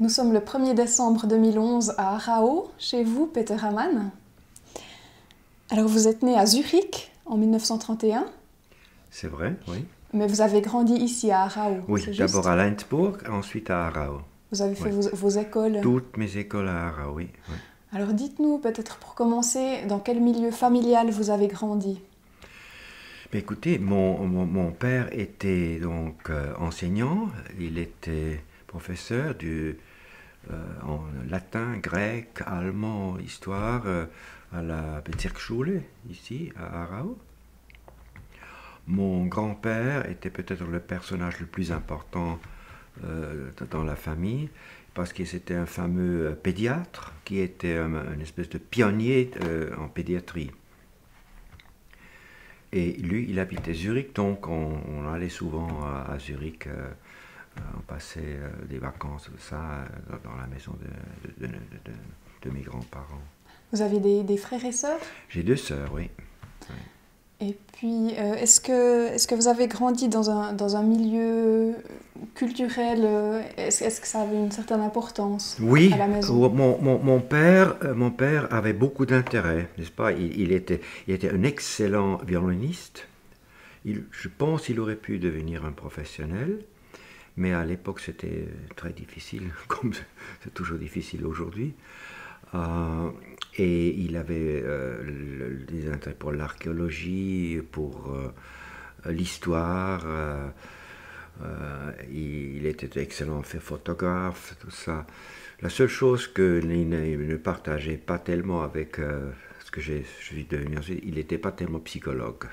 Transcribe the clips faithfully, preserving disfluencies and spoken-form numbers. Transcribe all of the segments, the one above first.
Nous sommes le premier décembre deux mille onze à Aarau, chez vous, Peter Hamann. Alors vous êtes né à Zurich en mille neuf cent trente et un. C'est vrai, oui. Mais vous avez grandi ici à Aarau, Oui, c'est d'abord juste? à Leinzburg, ensuite à Aarau. Vous avez fait Oui. vos, vos écoles. Toutes mes écoles à Aarau, oui. oui. Alors dites-nous, peut-être pour commencer, dans quel milieu familial vous avez grandi? Mais écoutez, mon, mon, mon père était donc euh, enseignant, il était professeur du, euh, en latin, grec, allemand, histoire euh, à la Bezirksschule, ici, à Aarau. Mon grand-père était peut-être le personnage le plus important euh, dans la famille, parce que c'était un fameux euh, pédiatre qui était un, une espèce de pionnier euh, en pédiatrie. Et lui, il habitait Zurich, donc on, on allait souvent à, à Zurich, euh, on passait euh, des vacances, ça, euh, dans la maison de, de, de, de, de mes grands-parents. Vous avez des, des frères et sœurs? J'ai deux sœurs, oui. oui. Et puis, euh, est-ce que, est-ce que vous avez grandi dans un, dans un milieu culturel? euh, Est-ce, est-ce que ça avait une certaine importance Oui, à la maison? mon, mon, mon, père, mon père avait beaucoup d'intérêt, n'est-ce pas? Il, il, était, il était un excellent violoniste. Il, je pense qu'il aurait pu devenir un professionnel, mais à l'époque c'était très difficile, comme c'est toujours difficile aujourd'hui. Euh, et il avait euh, le, des intérêts pour l'archéologie, pour euh, l'histoire. Euh, euh, il était excellent fait photographe, tout ça. La seule chose qu'il ne, ne partageait pas tellement avec euh, ce que je suis devenu ensuite, il n'était pas tellement psychologue.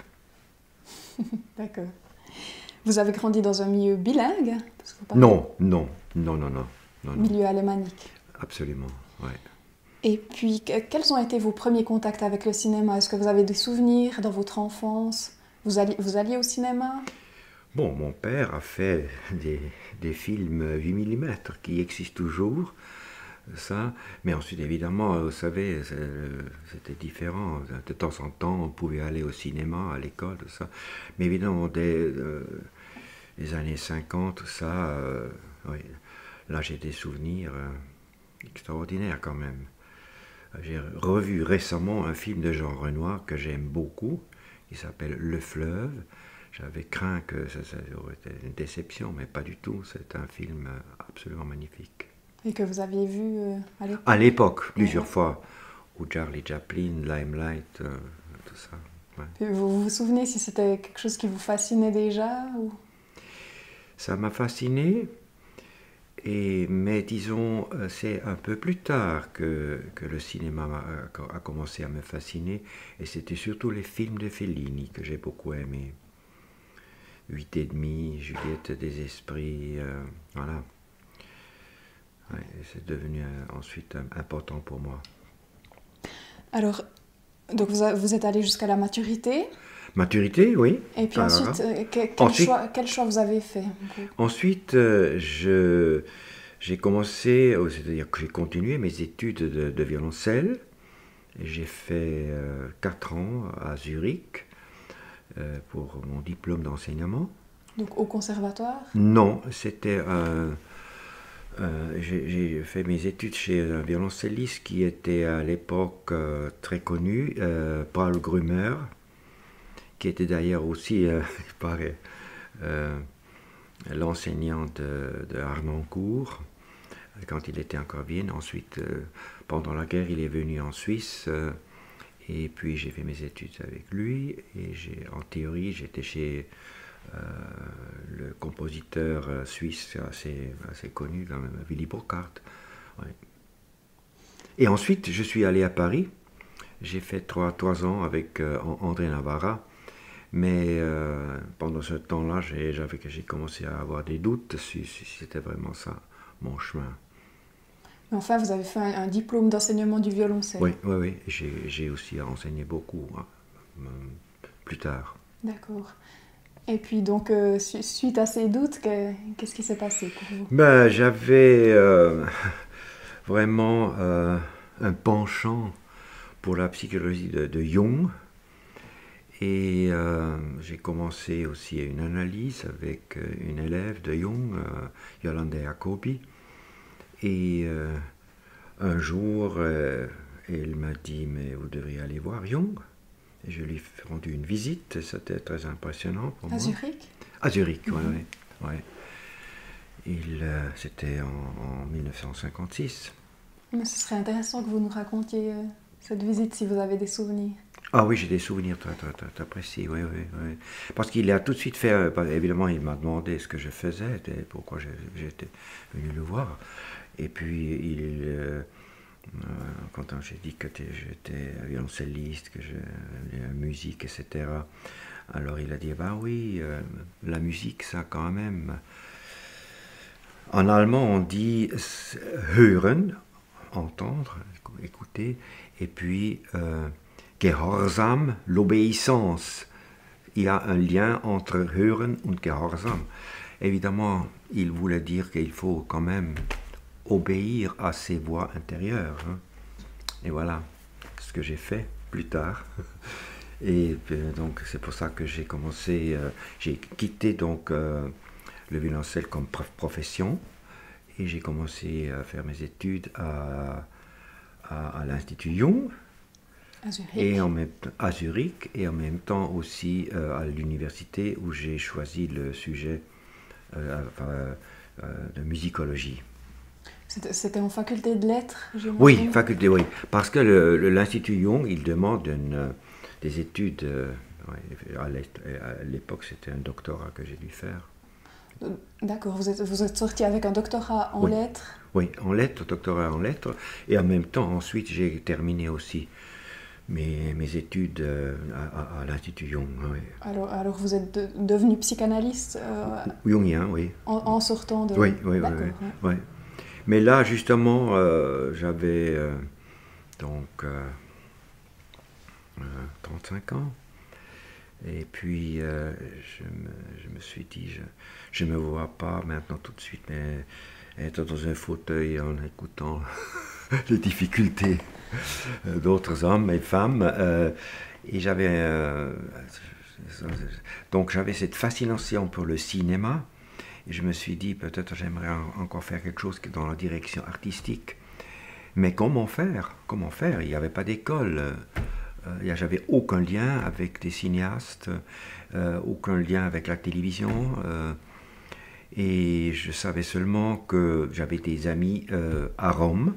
D'accord. Vous avez grandi dans un milieu bilingue? Parce que Non, non, non, non, non, non. Milieu alémanique. Absolument, ouais. Et puis, quels ont été vos premiers contacts avec le cinéma? Est-ce que vous avez des souvenirs dans votre enfance? Vous alliez, vous alliez au cinéma? Bon, mon père a fait des, des films huit millimètres qui existent toujours, ça. Mais ensuite, évidemment, vous savez, c'était différent. De temps en temps, on pouvait aller au cinéma, à l'école, tout ça. Mais évidemment, dès euh, les années cinquante, tout ça, euh, oui, là, j'ai des souvenirs euh, extraordinaires quand même. J'ai revu récemment un film de Jean Renoir que j'aime beaucoup, qui s'appelle Le Fleuve. J'avais craint que ça, ça aurait été une déception, mais pas du tout. C'est un film absolument magnifique. Et que vous aviez vu euh, à l'époque? À l'époque, plusieurs ouais. fois. Ou Charlie Chaplin, Limelight, euh, tout ça. Ouais. Vous vous souvenez si c'était quelque chose qui vous fascinait déjà ou... Ça m'a fasciné. Et, mais disons, c'est un peu plus tard que, que le cinéma a, a commencé à me fasciner. Et c'était surtout les films de Fellini que j'ai beaucoup aimés. Huit et demi, Juliette des Esprits, euh, voilà. Ouais, c'est devenu euh, ensuite euh, important pour moi. Alors, donc vous, a, vous êtes allé jusqu'à la maturité? Maturité, oui. Et puis Alors, ensuite, euh, que, quel, ensuite choix, quel choix vous avez fait? Ensuite, euh, je, j'ai commencé, c'est-à-dire que j'ai continué mes études de, de violoncelle. J'ai fait euh, quatre ans à Zurich euh, pour mon diplôme d'enseignement. Donc au conservatoire? Non, c'était... Euh, euh, j'ai, j'ai fait mes études chez un violoncelliste qui était à l'époque euh, très connu, euh, Paul Grummer, qui était d'ailleurs aussi, euh, il paraît, euh, l'enseignant de, de Harnoncourt quand il était encore à Vienne. Ensuite, euh, pendant la guerre, il est venu en Suisse euh, et puis j'ai fait mes études avec lui. Et j'ai, en théorie, j'étais chez euh, le compositeur suisse assez, assez connu, Willy Burkhardt. Ouais. Et ensuite, je suis allé à Paris. J'ai fait trois, trois ans avec euh, André Navarra. Mais euh, pendant ce temps-là, j'ai, j'avais, j'ai commencé à avoir des doutes si, si c'était vraiment ça, mon chemin. Mais enfin, vous avez fait un, un diplôme d'enseignement du violoncelle. Oui, oui, oui. J'ai, j'ai aussi enseigné beaucoup hein, plus tard. D'accord. Et puis donc, euh, suite à ces doutes, que, qu'est-ce qui s'est passé pour vous? Ben, j'avais euh, vraiment euh, un penchant pour la psychologie de, de Jung. Et euh, j'ai commencé aussi une analyse avec une élève de Jung, euh, Yolanda Jacobi. Et euh, un jour, euh, elle m'a dit, mais vous devriez aller voir Jung. Et je lui ai rendu une visite, c'était très impressionnant pour À moi. Zurich? À Zurich, oui, Mhm. oui. Ouais. Il, euh, c'était en, en mille neuf cent cinquante-six. Mais ce serait intéressant que vous nous racontiez euh, cette visite si vous avez des souvenirs. Ah oui, j'ai des souvenirs très, très, très, très précis, oui, oui, oui. Parce qu'il a tout de suite fait, euh, bah, évidemment, il m'a demandé ce que je faisais, et pourquoi j'ai- j'étais venu le voir. Et puis, il, euh, euh, quand j'ai dit que t'es- j'étais violoncelliste, que j'aimais la musique, et cetera, alors il a dit, bah oui, euh, la musique, ça quand même. En allemand, on dit s- hören, entendre, écou- écouter, et puis euh, Gehorsam, l'obéissance. Il y a un lien entre hören und Gehorsam. Évidemment, il voulait dire qu'il faut quand même obéir à ses voix intérieures, hein. Et voilà ce que j'ai fait plus tard. Et euh, donc c'est pour ça que j'ai commencé, euh, j'ai quitté donc euh, le violoncelle comme prof- profession et j'ai commencé à faire mes études à, à, à l'Institut Jung À Zurich. et en même temps à Zurich et en même temps aussi euh, à l'université où j'ai choisi le sujet euh, euh, euh, de musicologie. C'était c'était en faculté de lettres, Oui, j'imagine. faculté, oui. Parce que le- le- l'Institut Jung, il demande une, euh, des études. euh, ouais, à l'est- à l'époque, c'était un doctorat que j'ai dû faire. Euh, D'accord, vous êtes, vous êtes sorti avec un doctorat en Oui. lettres. Oui, en lettres, doctorat en lettres. Et en même temps, ensuite, j'ai terminé aussi mes, mes études euh, à, à- à l'Institut Jung. Oui. Alors, alors vous êtes de- devenu psychanalyste euh, Jungien, oui. en, en sortant de... Oui, oui, oui. D'accord, oui, ouais. oui. Mais là, justement, euh, j'avais euh, donc euh, euh, trente-cinq ans. Et puis, euh, je, me, je me suis dit, je ne me vois pas maintenant tout de suite, mais être dans un fauteuil en écoutant les difficultés euh, d'autres hommes et femmes. euh, et j'avais... euh, donc j'avais cette fascination pour le cinéma. Et je me suis dit, peut-être j'aimerais en- encore faire quelque chose qui est dans la direction artistique. Mais comment faire? Comment faire? Il n'y avait pas d'école. Euh, j'avais aucun lien avec des cinéastes, euh, aucun lien avec la télévision. euh, et je savais seulement que j'avais des amis euh, à Rome.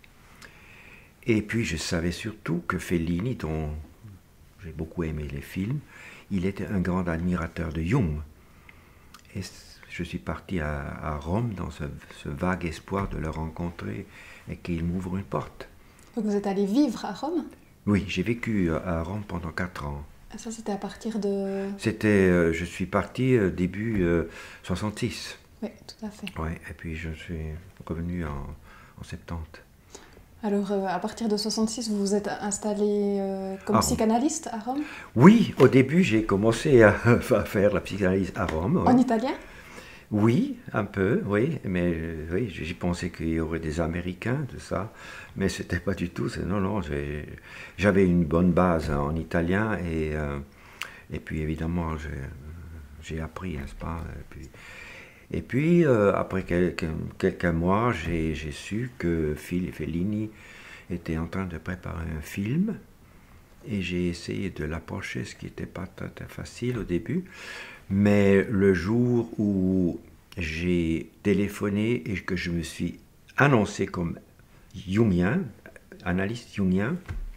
Et puis je savais surtout que Fellini, dont j'ai beaucoup aimé les films, il était un grand admirateur de Jung. Et je suis parti à, à Rome dans ce, ce vague espoir de le rencontrer et qu'il m'ouvre une porte. Donc vous êtes allé vivre à Rome? Oui, j'ai vécu à Rome pendant quatre ans. Ah, ça, c'était à partir de... C'était, euh, je suis parti euh, début euh, soixante-six. Oui, tout à fait. Ouais, et puis je suis revenu en, en soixante-dix. Alors, euh, à partir de soixante-six, vous vous êtes installé euh, comme À Rome. psychanalyste à Rome? Oui, au début, j'ai commencé à, à faire la psychanalyse à Rome. Ouais. En italien? Oui, un peu, oui, mais euh, oui, j'y pensais qu'il y aurait des Américains de ça, mais c'était pas du tout. Non, non, j'ai- j'avais une bonne base en italien et, euh, et puis évidemment j'ai j'ai appris, n'est-ce pas? Et puis, et puis euh, après quelques, quelques mois, j'ai j'ai su que Phil Fellini était en train de préparer un film et j'ai essayé de l'approcher, ce qui n'était pas très, très facile au début. Mais le jour où j'ai téléphoné et que je me suis annoncé comme jungien, analyste jungien,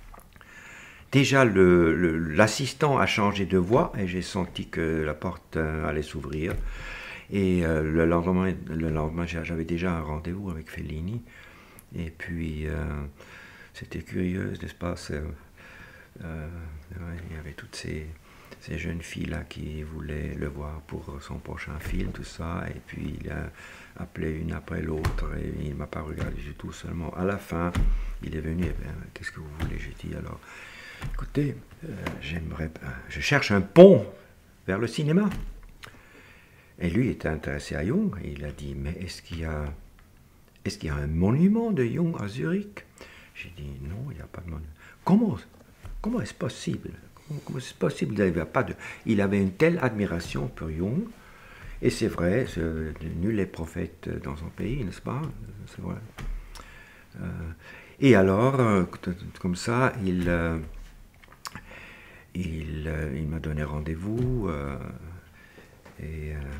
déjà le- le- l'assistant a changé de voix et j'ai senti que la porte euh, allait s'ouvrir. Et euh, le lendemain, le lendemain j'avais déjà un rendez-vous avec Fellini. Et puis, euh, c'était curieux, n'est-ce pas? C'est, euh, ouais, il y avait toutes ces, ces jeunes filles-là qui voulaient le voir pour son prochain film, tout ça. Et puis, il a appelé une après l'autre et il ne m'a pas regardé du tout. Seulement, à la fin, il est venu, et bien, qu'est-ce que vous voulez? J'ai dit, alors, écoutez, euh, j'aimerais, je cherche un pont vers le cinéma. Et lui était intéressé à Jung. Et il a dit, mais est-ce qu'il y a, est-ce qu'il y a un monument de Jung à Zurich? J'ai dit, non, il n'y a pas de monument. Comment, comment est-ce possible? Comment, comment est-ce possible? Il avait, pas de, il avait une telle admiration pour Jung. Et c'est vrai, nul n'est prophète dans son pays, n'est-ce pas? C'est vrai. Euh, et alors, euh, comme ça, il, euh, il, euh, il m'a donné rendez-vous. Euh, et, euh,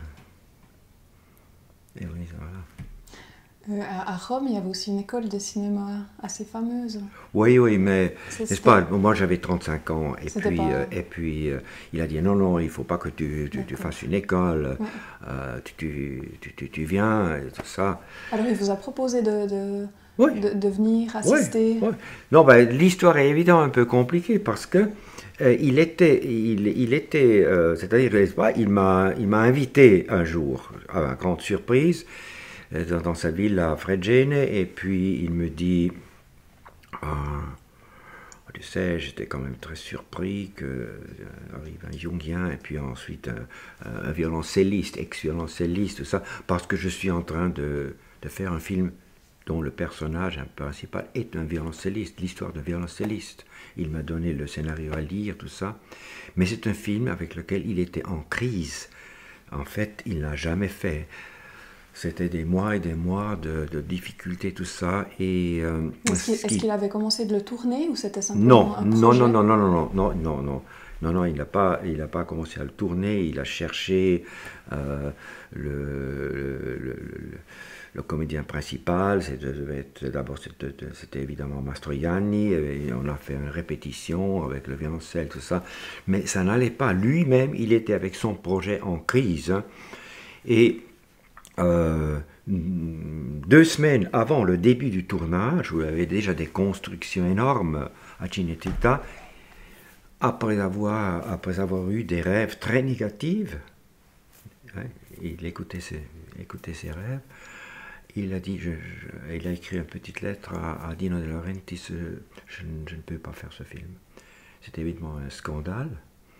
et oui, voilà. Euh, à, à Rome, il y avait aussi une école de cinéma assez fameuse. Oui, oui, mais C'est- n'est-ce c'était- pas? Moi, j'avais trente-cinq ans, et C'était puis, pas- euh, et puis euh, il a dit non, non, il faut pas que tu, tu, tu D'accord. fasses une école, Ouais. euh, tu, tu, tu, tu- tu viens, et tout ça. Alors, il vous a proposé de, de, Oui. de, de venir Oui, assister. oui. Non, ben, l'histoire est évidemment un peu compliquée parce que euh, il était, il, il était, euh, c'est-à-dire, n'est-ce pas, il m'a, il m'a invité un jour, à ma grande surprise, euh, dans, dans sa ville à Fregene, et puis il me dit, ah, tu sais, j'étais quand même très surpris que euh, arrive un Jungien et puis ensuite un, un violoncelliste, ex-violoncelliste, tout ça, parce que je suis en train de, de faire un film dont le personnage principal est un violoncelliste, l'histoire d'un violoncelliste. Il m'a donné le scénario à lire, tout ça. Mais c'est un film avec lequel il était en crise. En fait, il n'a jamais fait. C'était des mois et des mois de, de difficultés, tout ça. Et, euh, Est-ce qu'il ce est-ce qui- qu'il avait commencé de le tourner ou c'était simplement non, un non, projet? non, non, non, non, non, non, non, non, non, non, il n'a pas, il n'a pas commencé à le tourner. Il a cherché euh, le, le, le, le- le comédien principal. C'était d'abord, c'était c'était évidemment Mastroianni. Et on a fait une répétition avec le violoncelle, tout ça. Mais ça n'allait pas. Lui-même, il était avec son projet en crise, hein. Et euh, deux semaines avant le début du tournage, où il y avait déjà des constructions énormes à Cinecittà, après avoir, après avoir eu des rêves très négatifs, hein, il écoutait ses, écoutait ses rêves, il a dit, je, je- il a écrit une petite lettre à, à Dino De Laurentiis, je, je, ne- je ne peux pas faire ce film. C'était évidemment un scandale.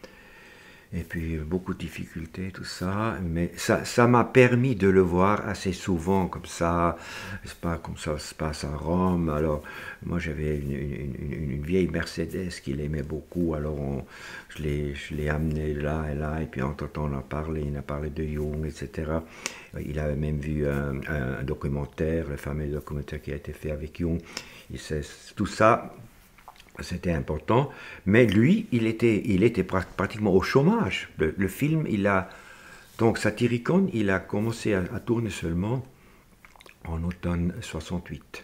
Et puis beaucoup de difficultés, tout ça, mais ça, ça m'a permis de le voir assez souvent comme ça, c'est pas comme ça se passe à Rome. Alors moi j'avais une, une- une- une vieille Mercedes qu'il aimait beaucoup, alors on- je l'ai je l'ai amené là et là, et puis entre-temps on a parlé, il a parlé de Jung, et cetera. Il avait même vu un, un- un documentaire, le fameux documentaire qui a été fait avec Jung. Il sait- tout ça, c'était important, mais lui, il était, il était pra- pratiquement au chômage. Le, le film, il a donc Satyricon, il a commencé à, à tourner seulement en automne soixante-huit.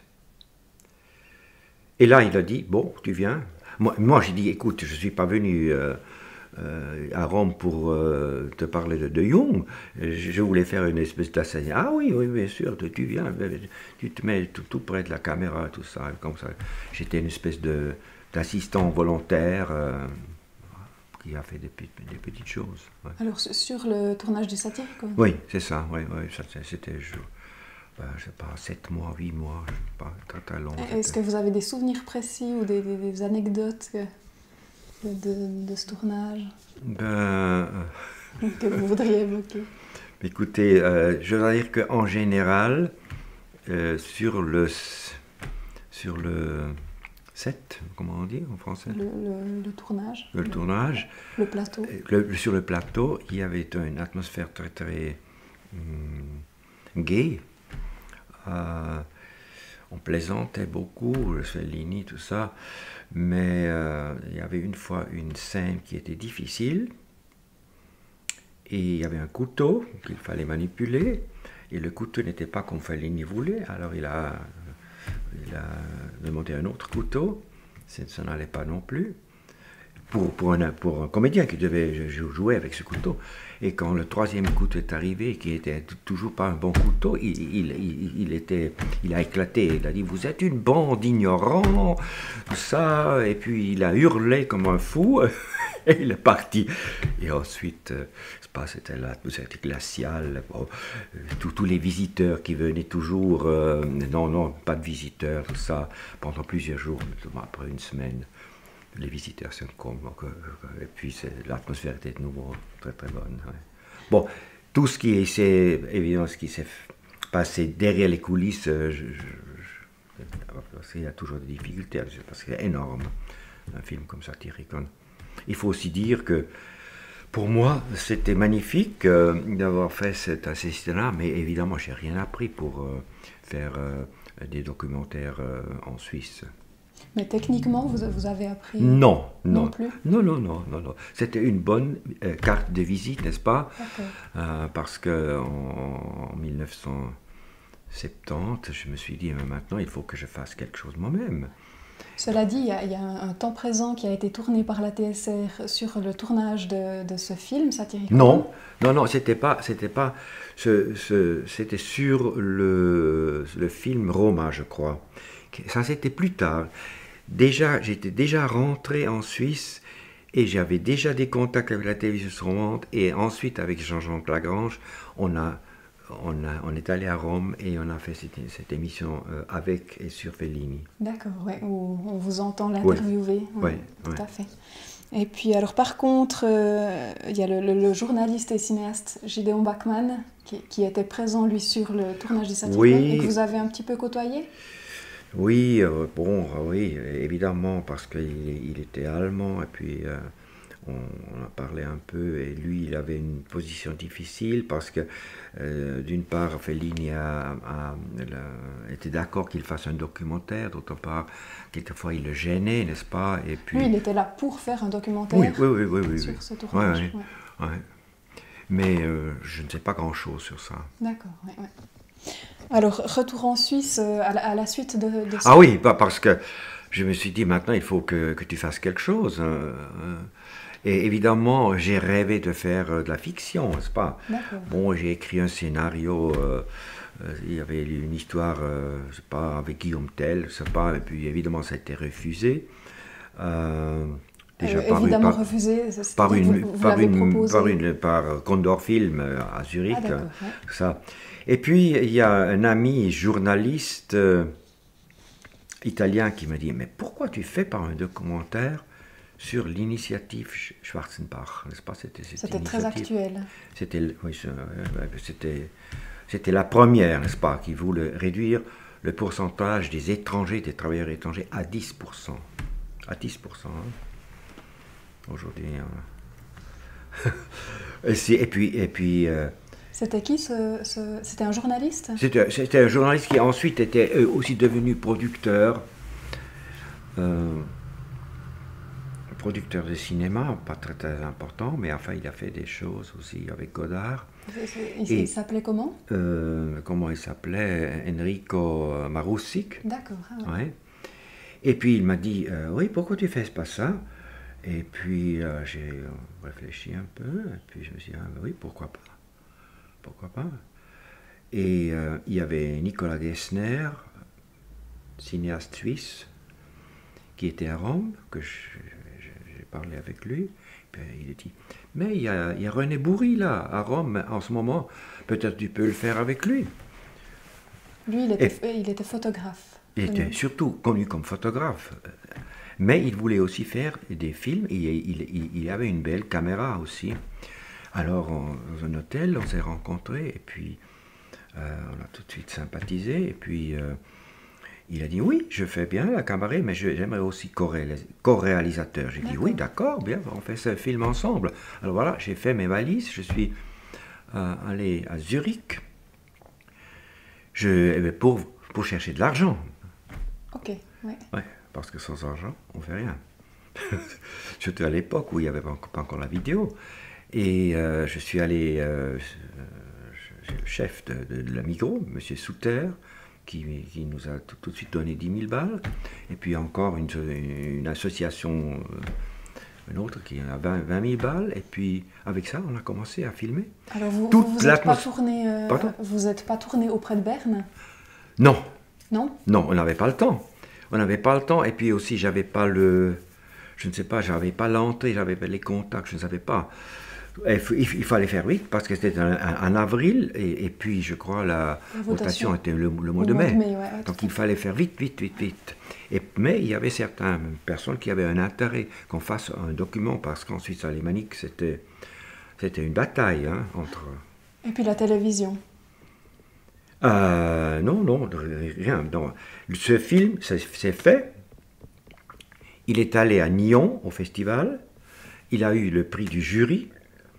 Et là, il a dit bon, tu viens. Moi, moi j'ai dit écoute, je suis pas venu euh, euh, à Rome pour euh, te parler de, de Jung. Je, je voulais faire une espèce d'assassinat. Ah oui, oui, bien sûr, tu, tu viens, tu te mets tout, tout près de la caméra, tout ça, comme ça. J'étais une espèce de d'assistant volontaire euh, qui a fait des, pe- des petites choses. Ouais. Alors, sur- sur le tournage du Satire, quoi. Oui, c'est ça, oui, oui, ça, c'est- c'était, je, ben, je sais pas, sept mois, huit mois, je sais pas, très très long. Est-ce que vous avez des souvenirs précis ou des, des- des anecdotes que- de, de ce tournage Ben, euh, que vous voudriez évoquer? écoutez, euh, je dois dire qu'en général, euh, sur le sur le set, comment on dit en français, Le, le- le tournage, le tournage, le plateau. le- sur le plateau, il y avait une atmosphère très très hum, gaie. Euh, on plaisantait beaucoup, le Fellini, tout ça, mais euh, il y avait une fois une scène qui était difficile, et il y avait un couteau qu'il fallait manipuler, et le couteau n'était pas comme Fellini voulait, alors il a, il a demandé un autre couteau, ça, ça n'allait pas non plus, pour, pour, un, pour un comédien qui devait jouer avec ce couteau. Et quand le troisième couteau est arrivé, qui était toujours pas un bon couteau, il, il, il, il était, il a éclaté. Il a dit vous êtes une bande d'ignorants, tout ça. Et puis il a hurlé comme un fou et il est parti. Et ensuite, euh, c'est pas, c'était l'atmosphère glaciale. Bon, euh, tous, tous les visiteurs qui venaient toujours, euh, non, non, pas de visiteurs, tout ça, pendant plusieurs jours, après une semaine. Les visiteurs sont comme, et puis l'atmosphère était de nouveau très très bonne. Ouais. Bon, tout ce qui s'est, évidemment, ce qui s'est passé derrière les coulisses, je, je, je, parce qu'il y a toujours des difficultés, parce que c'est énorme, un film comme Satyricon. Il faut aussi dire que Pour moi, c'était magnifique euh, d'avoir fait cet assistant-là, mais évidemment, j'ai rien appris pour euh, faire euh, des documentaires euh, en Suisse. Mais techniquement, vous, vous avez appris Non, non, non plus? non, non, non, non, non. C'était une bonne euh, carte de visite, n'est-ce pas? D'accord. Euh, Parce que en, en mille neuf cent soixante-dix, je me suis dit, mais maintenant, il faut que je fasse quelque chose moi-même. Cela dit, il y a, il y a un, un temps présent qui a été tourné par la T S R sur le tournage de, de ce film satirique. Non, non, non, c'était pas, c'était pas, ce, ce- c'était sur le, le film Roma, je crois. Ça, c'était plus tard. Déjà, j'étais déjà rentré en Suisse et j'avais déjà des contacts avec la télévision romande. Et ensuite, avec Jean-Jean Lagrange, on a, on a, on est allé à Rome et on a fait cette, cette émission euh, avec et sur Fellini. D'accord, ouais, où on vous entend l'interviewer. Ouais, Ouais, tout ouais. à fait. Et puis, alors, par contre, euh, il y a le, le- le journaliste et cinéaste Gideon Bachmann qui, qui était présent, lui, sur le tournage du satirique Oui. et que vous avez un petit peu côtoyé. Oui, euh, bon, euh, oui, évidemment, parce qu'il il était allemand, et puis euh, on, on a parlé un peu, et lui, il avait une position difficile, parce que, euh, d'une part, Fellini a, a- la- était d'accord qu'il fasse un documentaire, d'autre part, quelquefois, il le gênait, n'est-ce pas? Et puis, Lui, il était là pour faire un documentaire oui, oui, oui, oui, oui, sur oui. ce Ouais, tournage. ouais, ouais. ouais. Mais euh, je ne sais pas grand-chose sur ça. D'accord, ouais, ouais. Alors, retour en Suisse euh, à, la, à la suite de, de ça. Ah oui, bah parce que je me suis dit maintenant il faut que, que tu fasses quelque chose. euh, euh. Et évidemment, j'ai rêvé de faire euh, de la fiction, n'est-ce pas? D'accord. Bon, j'ai écrit un scénario, euh, euh, il y avait une histoire, euh, je sais pas, avec Guillaume Tell, je sais pas, et puis évidemment ça a été refusé. Euh, déjà Euh, par, une- évidemment par, refusé, c'est- par c'est-à-dire une, vous, vous par l'avez une, proposé. par une, par Condor Film euh, à Zurich, Ah, d'accord, hein, ouais. ça. Et puis il y a un ami journaliste euh, italien qui me dit, mais pourquoi tu fais pas un documentaire sur l'initiative Sch- Schwarzenbach, n'est-ce pas? C'était cette C'était très initiative. actuel. C'était, le- oui, c'est- euh, c'était, c'était la première, n'est-ce pas, qui voulait réduire le pourcentage des étrangers, des travailleurs étrangers à dix pour cent. À dix pour cent. Hein. Aujourd'hui. hein. et, c'est- et puis, et puis euh, C'était qui ce, ce- C'était un journaliste? c'était, c'était un journaliste qui ensuite était euh, aussi devenu producteur. euh, producteur de cinéma, pas très, très important, mais enfin il a fait des choses aussi avec Godard. Il, Et- il s'appelait comment? Euh, comment il s'appelait? Enrico Marusic. D'accord. ah ouais. Ouais. Et puis il m'a dit, euh, oui, pourquoi tu fais pas ça? Et puis euh, j'ai réfléchi un peu, et puis je me suis dit, ah, oui, pourquoi pas? Pourquoi pas? Et euh, il y avait Nicolas Gessner, cinéaste suisse, qui était à Rome, que je- je- j'ai parlé avec lui. Puis il a dit, mais il y a, il y a René Bourri là, à Rome, en ce moment, peut-être tu peux le faire avec lui. Lui, il était, il était photographe. Il était surtout connu comme photographe, mais il voulait aussi faire des films, et il, il- il avait une belle caméra aussi. Alors, on- dans un hôtel, on s'est rencontrés, et puis euh, on a tout de suite sympathisé, et puis euh, il a dit, oui, je fais bien la caméra, mais je- j'aimerais aussi co-réalis- co-réalisateur. J'ai dit, D'accord. oui, d'accord, bien, on fait ce film ensemble. Alors voilà, j'ai fait mes valises, je suis euh, allé à Zurich, je, eh bien, pour, pour chercher de l'argent. Ok, ouais. Ouais, parce que sans argent, on fait rien. Surtout à l'époque où il n'y avait pas encore, pas encore la vidéo. Et euh, je suis allé euh, chez le chef de, de la Migros, M. Souter, qui, qui nous a tout, tout de suite donné dix mille balles. Et puis encore une, une association, euh, une autre, qui a vingt, vingt mille balles. Et puis avec ça, on a commencé à filmer. Alors vous Toute vous, vous êtes pas l'atmos- tourné, euh, Pardon vous êtes pas tourné auprès de Berne, Non, non? non, on n'avait pas le temps. On n'avait pas le temps. Et puis aussi, j'avais pas le... Je ne sais pas, j'avais pas l'entrée, j'avais pas les contacts, je ne savais pas. Il, f- il fallait faire vite parce que c'était en, en avril et, et puis je crois la, La votation votation. était le, le mois Au de mois mai. de mai, ouais, ouais, Donc tout à il fallait faire vite, vite, vite, vite. Et, mais il y avait certaines personnes qui avaient un intérêt qu'on fasse un document parce qu'en Suisse alémanique c'était, c'était une bataille hein, entre... Et puis la télévision. Euh, non, non, rien. Non. Ce film, c'est c'est fait. Il est allé à Nyon, au festival. Il a eu le prix du jury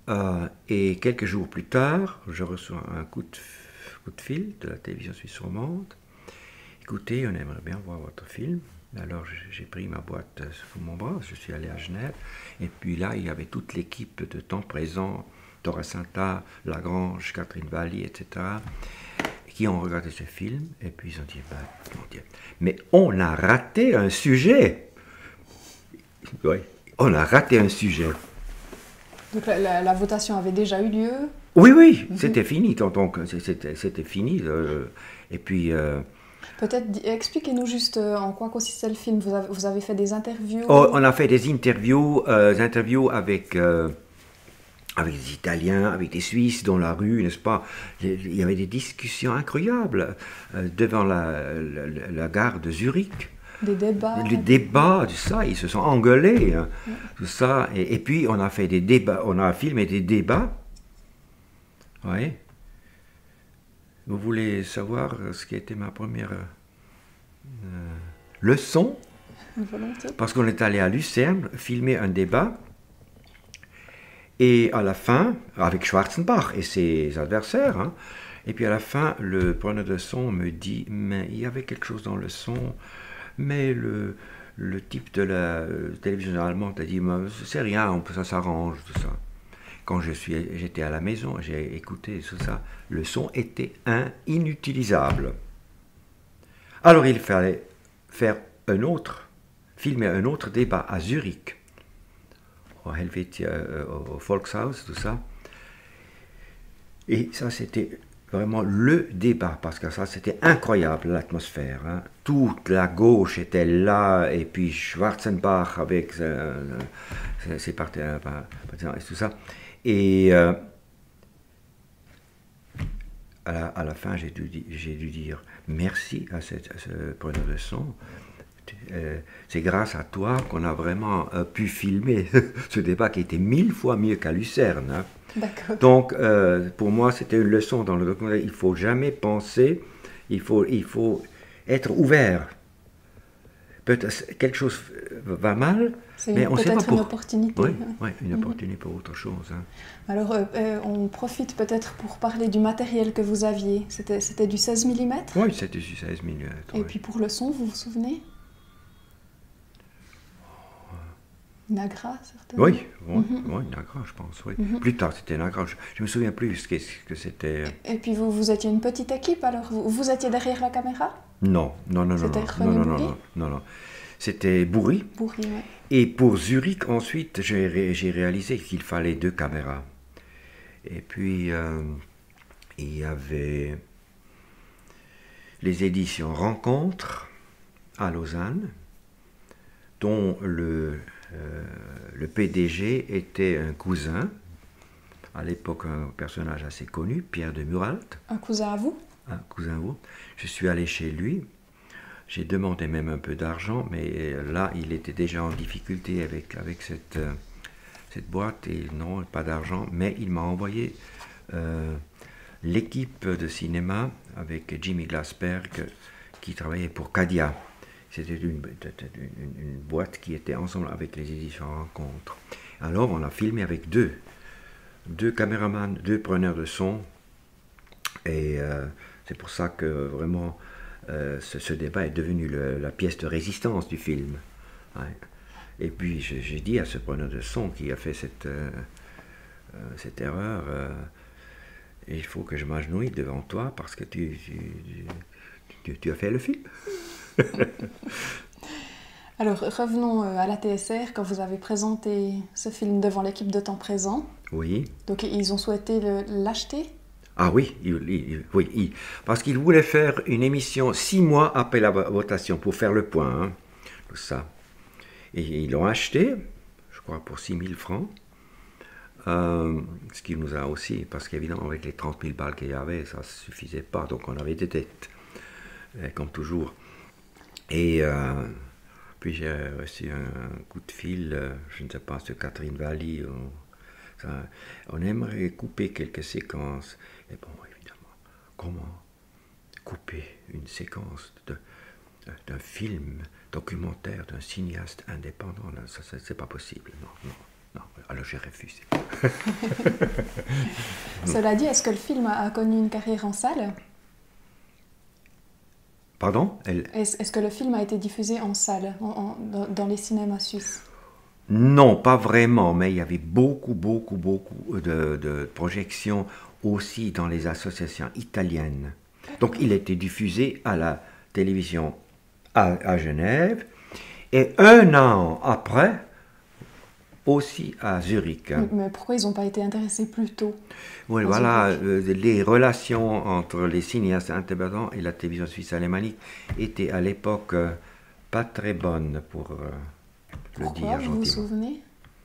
Euh, et quelques jours plus tard, je reçois un coup de, coup de fil de la télévision suisse romande. Écoutez, on aimerait bien voir votre film. Alors j'ai pris ma boîte sous mon bras, je suis allé à Genève. Et puis là, il y avait toute l'équipe de temps présent, Dora Santa, Lagrange, Catherine Valli, et cetera, qui ont regardé ce film. Et puis ils ont dit, bah, mon Dieu, mais on a raté un sujet. Oui, on a raté un sujet. Donc la, la, la votation avait déjà eu lieu? Oui, oui, mm-hmm. C'était fini, donc c'était fini. Euh, et puis... Euh, Peut-être expliquez-nous juste en quoi consistait le film. Vous avez, vous avez fait des interviews? Oh, on a fait des interviews, euh, des interviews avec, euh, avec des Italiens, avec des Suisses dans la rue, n'est-ce pas? Il y avait des discussions incroyables euh, devant la, la, la gare de Zurich. Des débats. Les débats, tout ça, ils se sont engueulés, hein, ouais. Tout ça. Et, et puis on a fait des débats, on a filmé des débats. Oui. Vous voulez savoir ce qui a été ma première euh, leçon? Volontiers. Parce qu'on est allé à Lucerne filmer un débat. Et à la fin, avec Schwarzenbach et ses adversaires, hein, et puis à la fin, le preneur de son me dit, mais il y avait quelque chose dans le son. Mais le, le type de la télévision allemande a dit, c'est rien, on peut, ça s'arrange, tout ça. Quand je suis, j'étais à la maison, j'ai écouté tout ça, le son était un, inutilisable. Alors il fallait faire un autre, filmer un autre débat à Zurich, au Helvetia, au Volkshaus, tout ça. Et ça, c'était vraiment le débat, parce que ça, c'était incroyable, l'atmosphère. Hein. Toute la gauche était là, et puis Schwarzenbach avec euh, ses partenaires, et tout ça. Et euh, à, la, à la fin, j'ai dû, dû dire merci à, cette, à ce preneur de son. Euh, c'est grâce à toi qu'on a vraiment euh, pu filmer ce débat qui était mille fois mieux qu'à Lucerne. Hein. Donc, euh, pour moi, c'était une leçon dans le documentaire. Il ne faut jamais penser, il faut, il faut être ouvert. Peut-être quelque chose va mal, mais on ne sait pas pour... une opportunité. Oui, oui, une mm-hmm. opportunité pour autre chose. Hein. Alors, euh, euh, on profite peut-être pour parler du matériel que vous aviez. C'était du seize millimètres? Oui, c'était du seize millimètres. Et oui. puis pour le son, vous vous souvenez? Nagra, certainement. Oui, oui, mm-hmm. oui, Nagra, je pense, oui. Mm-hmm. Plus tard, c'était Nagra. Je ne me souviens plus ce que, que c'était. Et puis vous, vous étiez une petite équipe, alors vous, vous étiez derrière la caméra? Non, non, non, non. C'était non, non, non, non, non, non. C'était Bourri. Bourri, oui. Et pour Zurich, ensuite, j'ai ré, réalisé qu'il fallait deux caméras. Et puis, euh, il y avait les éditions Rencontres à Lausanne, dont le... Euh, le P D G était un cousin, à l'époque un personnage assez connu, Pierre de Muralt. Un cousin à vous? Un cousin à vous. Je suis allé chez lui, j'ai demandé même un peu d'argent, mais là il était déjà en difficulté avec, avec cette, euh, cette boîte, et non, pas d'argent, mais il m'a envoyé euh, l'équipe de cinéma avec Jimmy Glassberg qui travaillait pour Cadia. C'était une, une, une boîte qui était ensemble avec les éditions Rencontres. Alors on a filmé avec deux, deux caméramans, deux preneurs de son. Et euh, c'est pour ça que vraiment euh, ce, ce débat est devenu le, la pièce de résistance du film. Ouais. Et puis j'ai dit à ce preneur de son qui a fait cette, euh, euh, cette erreur, euh, il faut que je m'agenouille devant toi parce que tu, tu, tu, tu as fait le film. Alors revenons à la T S R, quand vous avez présenté ce film devant l'équipe de temps présent. Oui. Donc ils ont souhaité l'acheter? Ah oui, il, il, oui il, parce qu'ils voulaient faire une émission six mois après la votation pour faire le point, hein, tout ça. Et ils l'ont acheté, je crois pour six mille francs, euh, ce qui nous a aussi, parce qu'évidemment avec les trente mille balles qu'il y avait, ça ne suffisait pas, donc on avait des dettes, comme toujours. Et euh, puis j'ai reçu un coup de fil, euh, je ne sais pas, de Catherine Valli. Ou, ça, on aimerait couper quelques séquences. Et bon, évidemment, comment couper une séquence d'un film documentaire d'un cinéaste indépendant? Ça, c'est pas possible. Non, non, non. alors j'ai refusé. Cela dit, est-ce que le film a, a connu une carrière en salle? Pardon? Elle... Est-ce est-ce que le film a été diffusé en salle, en- en- dans, dans les cinémas suisses? Non, pas vraiment, mais il y avait beaucoup, beaucoup, beaucoup de, de projections aussi dans les associations italiennes. Donc il était diffusé à la télévision à, à Genève et un an après aussi à Zurich. Mais, mais pourquoi ils n'ont pas été intéressés plus tôt? Oui, à voilà, Zurich euh, les relations entre les cinéastes indépendants et la télévision suisse alémanique étaient à l'époque euh, pas très bonnes pour euh, le Pourquoi, dire vous vous gentiment. souvenez?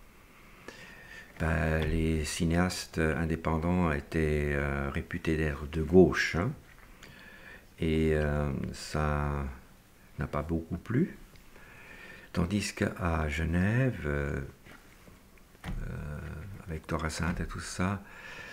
Ben, les cinéastes indépendants étaient euh, réputés d'être de gauche, hein, et euh, ça n'a pas beaucoup plu. Tandis qu'à Genève, euh, euh, avec Torah Sainte et tout ça,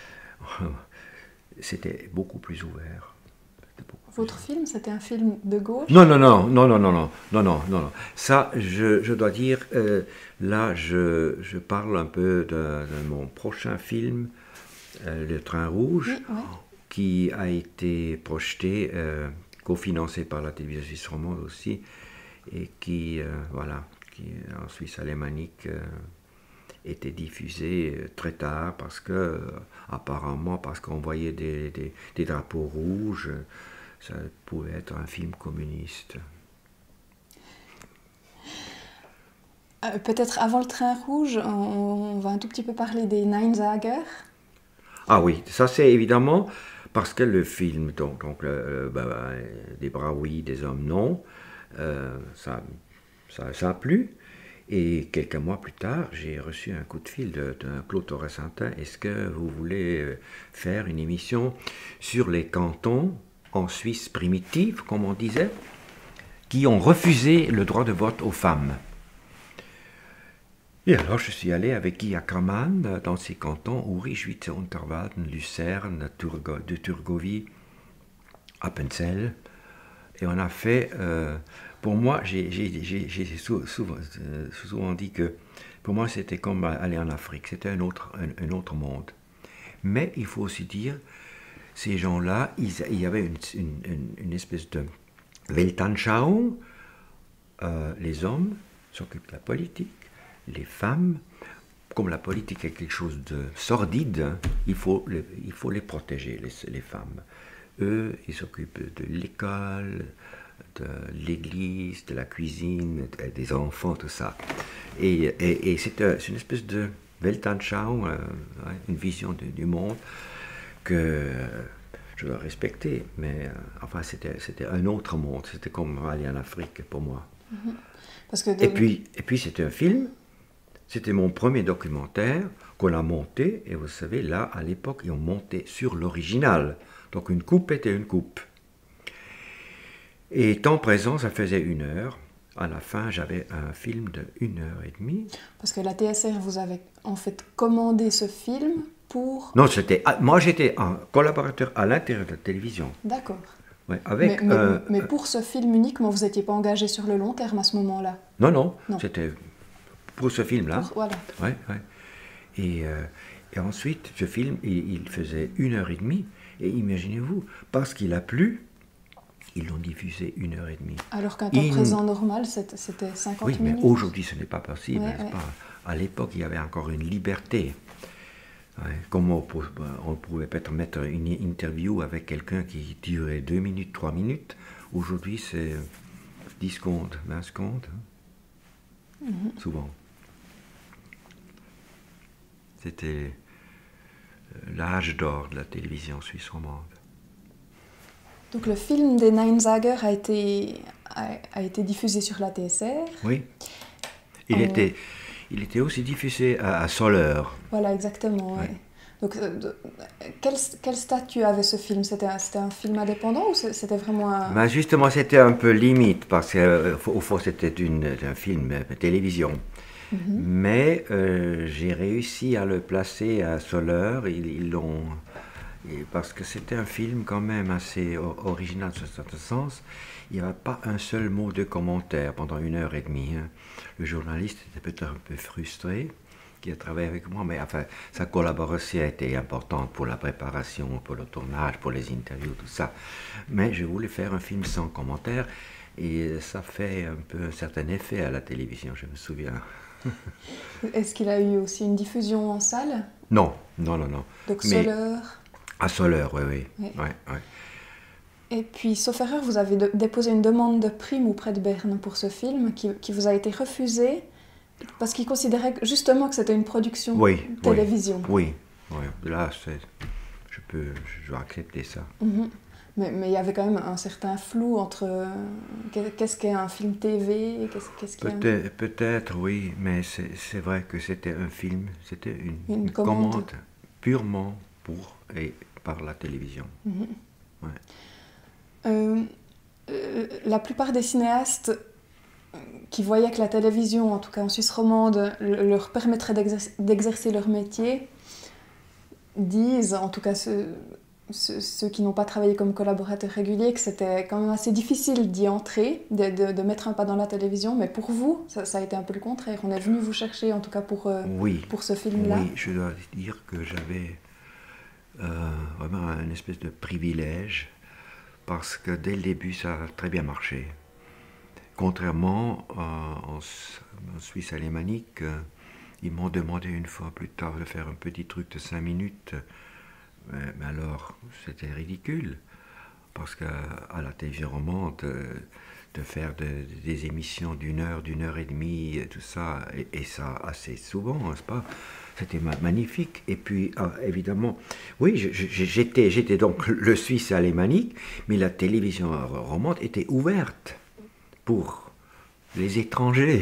c'était beaucoup plus ouvert. C'était beaucoup plus Votre ouvert. film, c'était un film de gauche? Non, non, non, non, non, non, non, non, non, non, non. Ça, je, je dois dire, euh, là, je, je parle un peu de, de mon prochain film, euh, Le Train Rouge, Oui, ouais. qui a été projeté, euh, cofinancé par la télévision suisse romande aussi, et qui, euh, voilà, qui en Suisse alémanique euh, était diffusé euh, très tard parce que, euh, apparemment, parce qu'on voyait des, des, des drapeaux rouges, ça pouvait être un film communiste. Euh, peut-être avant le train rouge, on, on va un tout petit peu parler des Neinsager. Ah oui, ça c'est évidemment parce que le film, donc, donc euh, bah, bah, des bras oui, des hommes non, euh, ça, ça, ça a plu. Et quelques mois plus tard, j'ai reçu un coup de fil de, de Claude Torres-Santin. Est-ce que vous voulez euh, faire une émission sur les cantons en Suisse primitive, comme on disait, qui ont refusé le droit de vote aux femmes? Et alors je suis allé avec Guy Ackermann dans ces cantons, Uri, Schwyz, Unterwalden, Lucerne, Turgo, de Turgovie, Appenzell. Et on a fait, euh, pour moi, j'ai, j'ai, j'ai, j'ai sou- souvent, euh, souvent dit que pour moi c'était comme aller en Afrique, c'était un autre, un, un autre monde. Mais il faut aussi dire, ces gens-là, ils- il y avait une, une- une- une espèce de Weltanschauung. Euh, les hommes s'occupent de la politique, les femmes, comme la politique est quelque chose de sordide, hein, il faut les, il faut les protéger, les, les femmes. Eux, ils s'occupent de l'école, de l'église, de la cuisine, de- des enfants, tout ça. Et, et, et c'est, euh, c'est une espèce de Weltanschauung, euh, ouais, une vision de- du monde que euh, je dois respecter. Mais euh, enfin, c'était, c'était un autre monde. C'était comme aller en Afrique pour moi. Parce que de- Et puis, et puis c'était un film. C'était mon premier documentaire qu'on a monté. Et vous savez, là, à l'époque, ils ont monté sur l'original. Donc une coupe était une coupe. Et temps présent, ça faisait une heure. À la fin, j'avais un film de une heure et demie. parce que la T S R vous avait en fait commandé ce film pour... Non, c'était ah, moi j'étais un collaborateur à l'intérieur de la télévision. D'accord. Ouais, Mais, avec mais- euh, mais euh, pour ce film uniquement, vous n'étiez pas engagé sur le long terme à ce moment-là? non, non, Non. c'était pour ce film-là. Pour- Voilà. Ouais, ouais. Et, euh, et ensuite, ce film, il, il faisait une heure et demie. Et imaginez-vous, parce qu'il a plu, ils l'ont diffusé une heure et demie. Alors qu'un temps Il- présent normal, c'était c'était cinquante Oui, mais minutes. aujourd'hui, ce n'est pas possible, Ouais, n'est-ce ouais. pas? À l'époque, il y avait encore une liberté. Ouais, comme on, pou- on pouvait peut-être mettre une interview avec quelqu'un qui durait deux minutes, trois minutes. Aujourd'hui, c'est dix secondes, vingt secondes. hein. Mhm. Souvent. C'était euh, l'âge d'or de la télévision suisse romande. Donc le film des Neinsager a été, a, a été diffusé sur la T S R. Oui. Il, Oh. était, il était aussi diffusé à, à Soleure. Voilà, exactement. ouais. Ouais. Donc, euh, de- quel, quel statut avait ce film? C'était un, c'était un film indépendant ou c'est- c'était vraiment un... Ben justement, c'était un peu limite, parce qu'au fond, c'était une- un film euh, télévision. Mhm. Mais euh, j'ai réussi à le placer à Soleure. Ils, ils l'ont... et parce que c'était un film quand même assez o- original dans un certain sens. Il n'y avait pas un seul mot de commentaire pendant une heure et demie. hein. Le journaliste était peut-être un peu frustré. qui a travaillé avec moi, mais enfin, sa collaboration a été importante pour la préparation, pour le tournage, pour les interviews, tout ça. Mais je voulais faire un film sans commentaire, et ça fait un peu un certain effet à la télévision, je me souviens. Est-ce qu'il a eu aussi une diffusion en salle? Non, non, non, non. Donc Mais Soleure. à Soleure, oui, oui. Oui. Ouais, ouais. Et puis, sauf erreur, vous avez de- déposé une demande de prime auprès de Berne pour ce film qui, qui vous a été refusée parce qu'il considérait que- justement que c'était une production Oui, télévision. Oui, oui, oui. Là, c'est, je peux, je dois accepter ça. Mhm. Mais, mais il y avait quand même un certain flou entre euh, qu'est- qu'est-ce qu'est un film T V et qu'est-ce qu'est-ce qu'est un- Peut-être, peut-être, oui, mais c'est, c'est vrai que c'était un film, c'était une, Une une commande. commande purement pour et par la télévision. Mhm. Ouais. Euh, euh, la plupart des cinéastes qui voyaient que la télévision, en tout cas en Suisse romande, le- leur permettrait d'exer- d'exercer leur métier, disent, en tout cas ceux, ceux- ceux qui n'ont pas travaillé comme collaborateurs réguliers, que c'était quand même assez difficile d'y entrer, de, de- de mettre un pas dans la télévision. Mais pour vous, ça, ça a été un peu le contraire. On est venu vous chercher, en tout cas pour, euh, Oui, pour ce film-là. oui, je dois dire que j'avais euh, vraiment une espèce de privilège parce que dès le début, ça a très bien marché. Contrairement euh, en, en Suisse alémanique, euh, ils m'ont demandé une fois plus tard de faire un petit truc de cinq minutes. Mais, mais alors, c'était ridicule. Parce qu'à la télévision romande, euh, de faire de, des émissions d'une heure, d'une heure et demie, et tout ça, et, et ça assez souvent, n'est-ce pas? C'était ma- magnifique. Et puis, ah, évidemment, oui, je- je- j'étais, j'étais donc le Suisse alémanique, mais la télévision romande était ouverte pour les étrangers.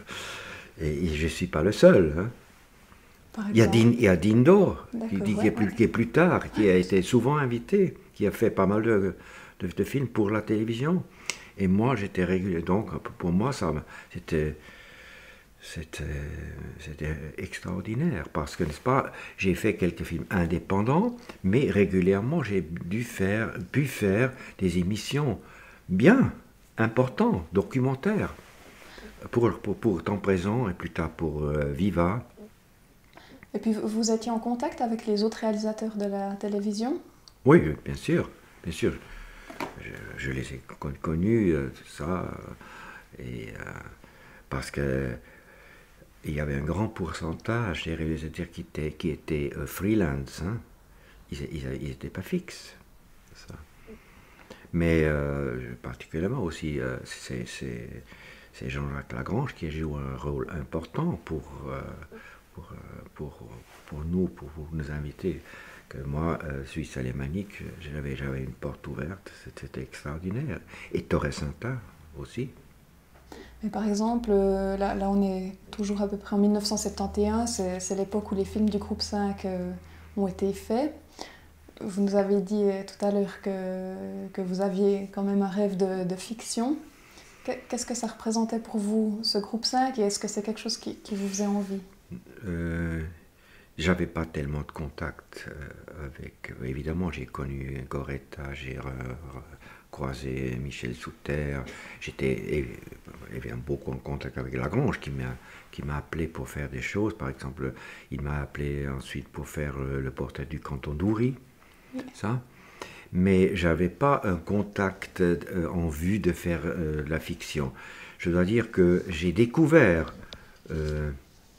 Et, et je ne suis pas le seul. Hein. Par Il y a, exemple. Din- il y a Dindo, qui, D'accord, dit- qui ouais, est plus, ouais. qui est plus tard, qui a été souvent invité, qui a fait pas mal de, de- de films pour la télévision. Et moi, j'étais régulier. Donc, pour moi, ça, me- c'était, c'était, c'était extraordinaire. Parce que, n'est-ce pas, j'ai fait quelques films indépendants, mais régulièrement, j'ai dû faire, pu faire des émissions bien importantes, documentaires, pour, pour, pour Temps Présent et plus tard pour euh, Viva. Et puis, vous- vous étiez en contact avec les autres réalisateurs de la télévision? Oui, bien sûr, bien sûr. Je, je les ai con- connus, euh, tout ça, euh, et euh, parce que il y avait un grand pourcentage des réalisateurs qui étaient, qui étaient euh, freelance, hein. Ils n'étaient pas fixes. Ça. Mais euh, particulièrement aussi, euh, c'est, c'est, c'est Jean-Jacques Lagrange qui joue un rôle important pour, euh, pour, euh, pour, pour nous, pour vous nous inviter. Que moi, euh, Suisse alémanique, j'avais, j'avais une porte ouverte, c'était extraordinaire. Et Torres Santa aussi. Mais par exemple, euh, là, là on est toujours à peu près en mille neuf cent soixante et onze, c'est, c'est l'époque où les films du groupe cinq euh, ont été faits. Vous nous avez dit euh, tout à l'heure que, que vous aviez quand même un rêve de, de fiction. Que- Qu'est-ce que ça représentait pour vous, ce groupe cinq, et est-ce que c'est quelque chose qui, qui vous faisait envie? Euh, J'avais pas tellement de contact euh, avec. Évidemment, j'ai connu Goretta, j'ai re- re- croisé Michel Souter. J'étais évi- évidemment beaucoup en contact avec Lagrange qui m'a qui m'a appelé pour faire des choses. Par exemple, il m'a appelé ensuite pour faire euh, le portrait du canton d'Oury, ça. Mais j'avais pas un contact euh, en vue de faire euh, la fiction. Je dois dire que j'ai découvert euh,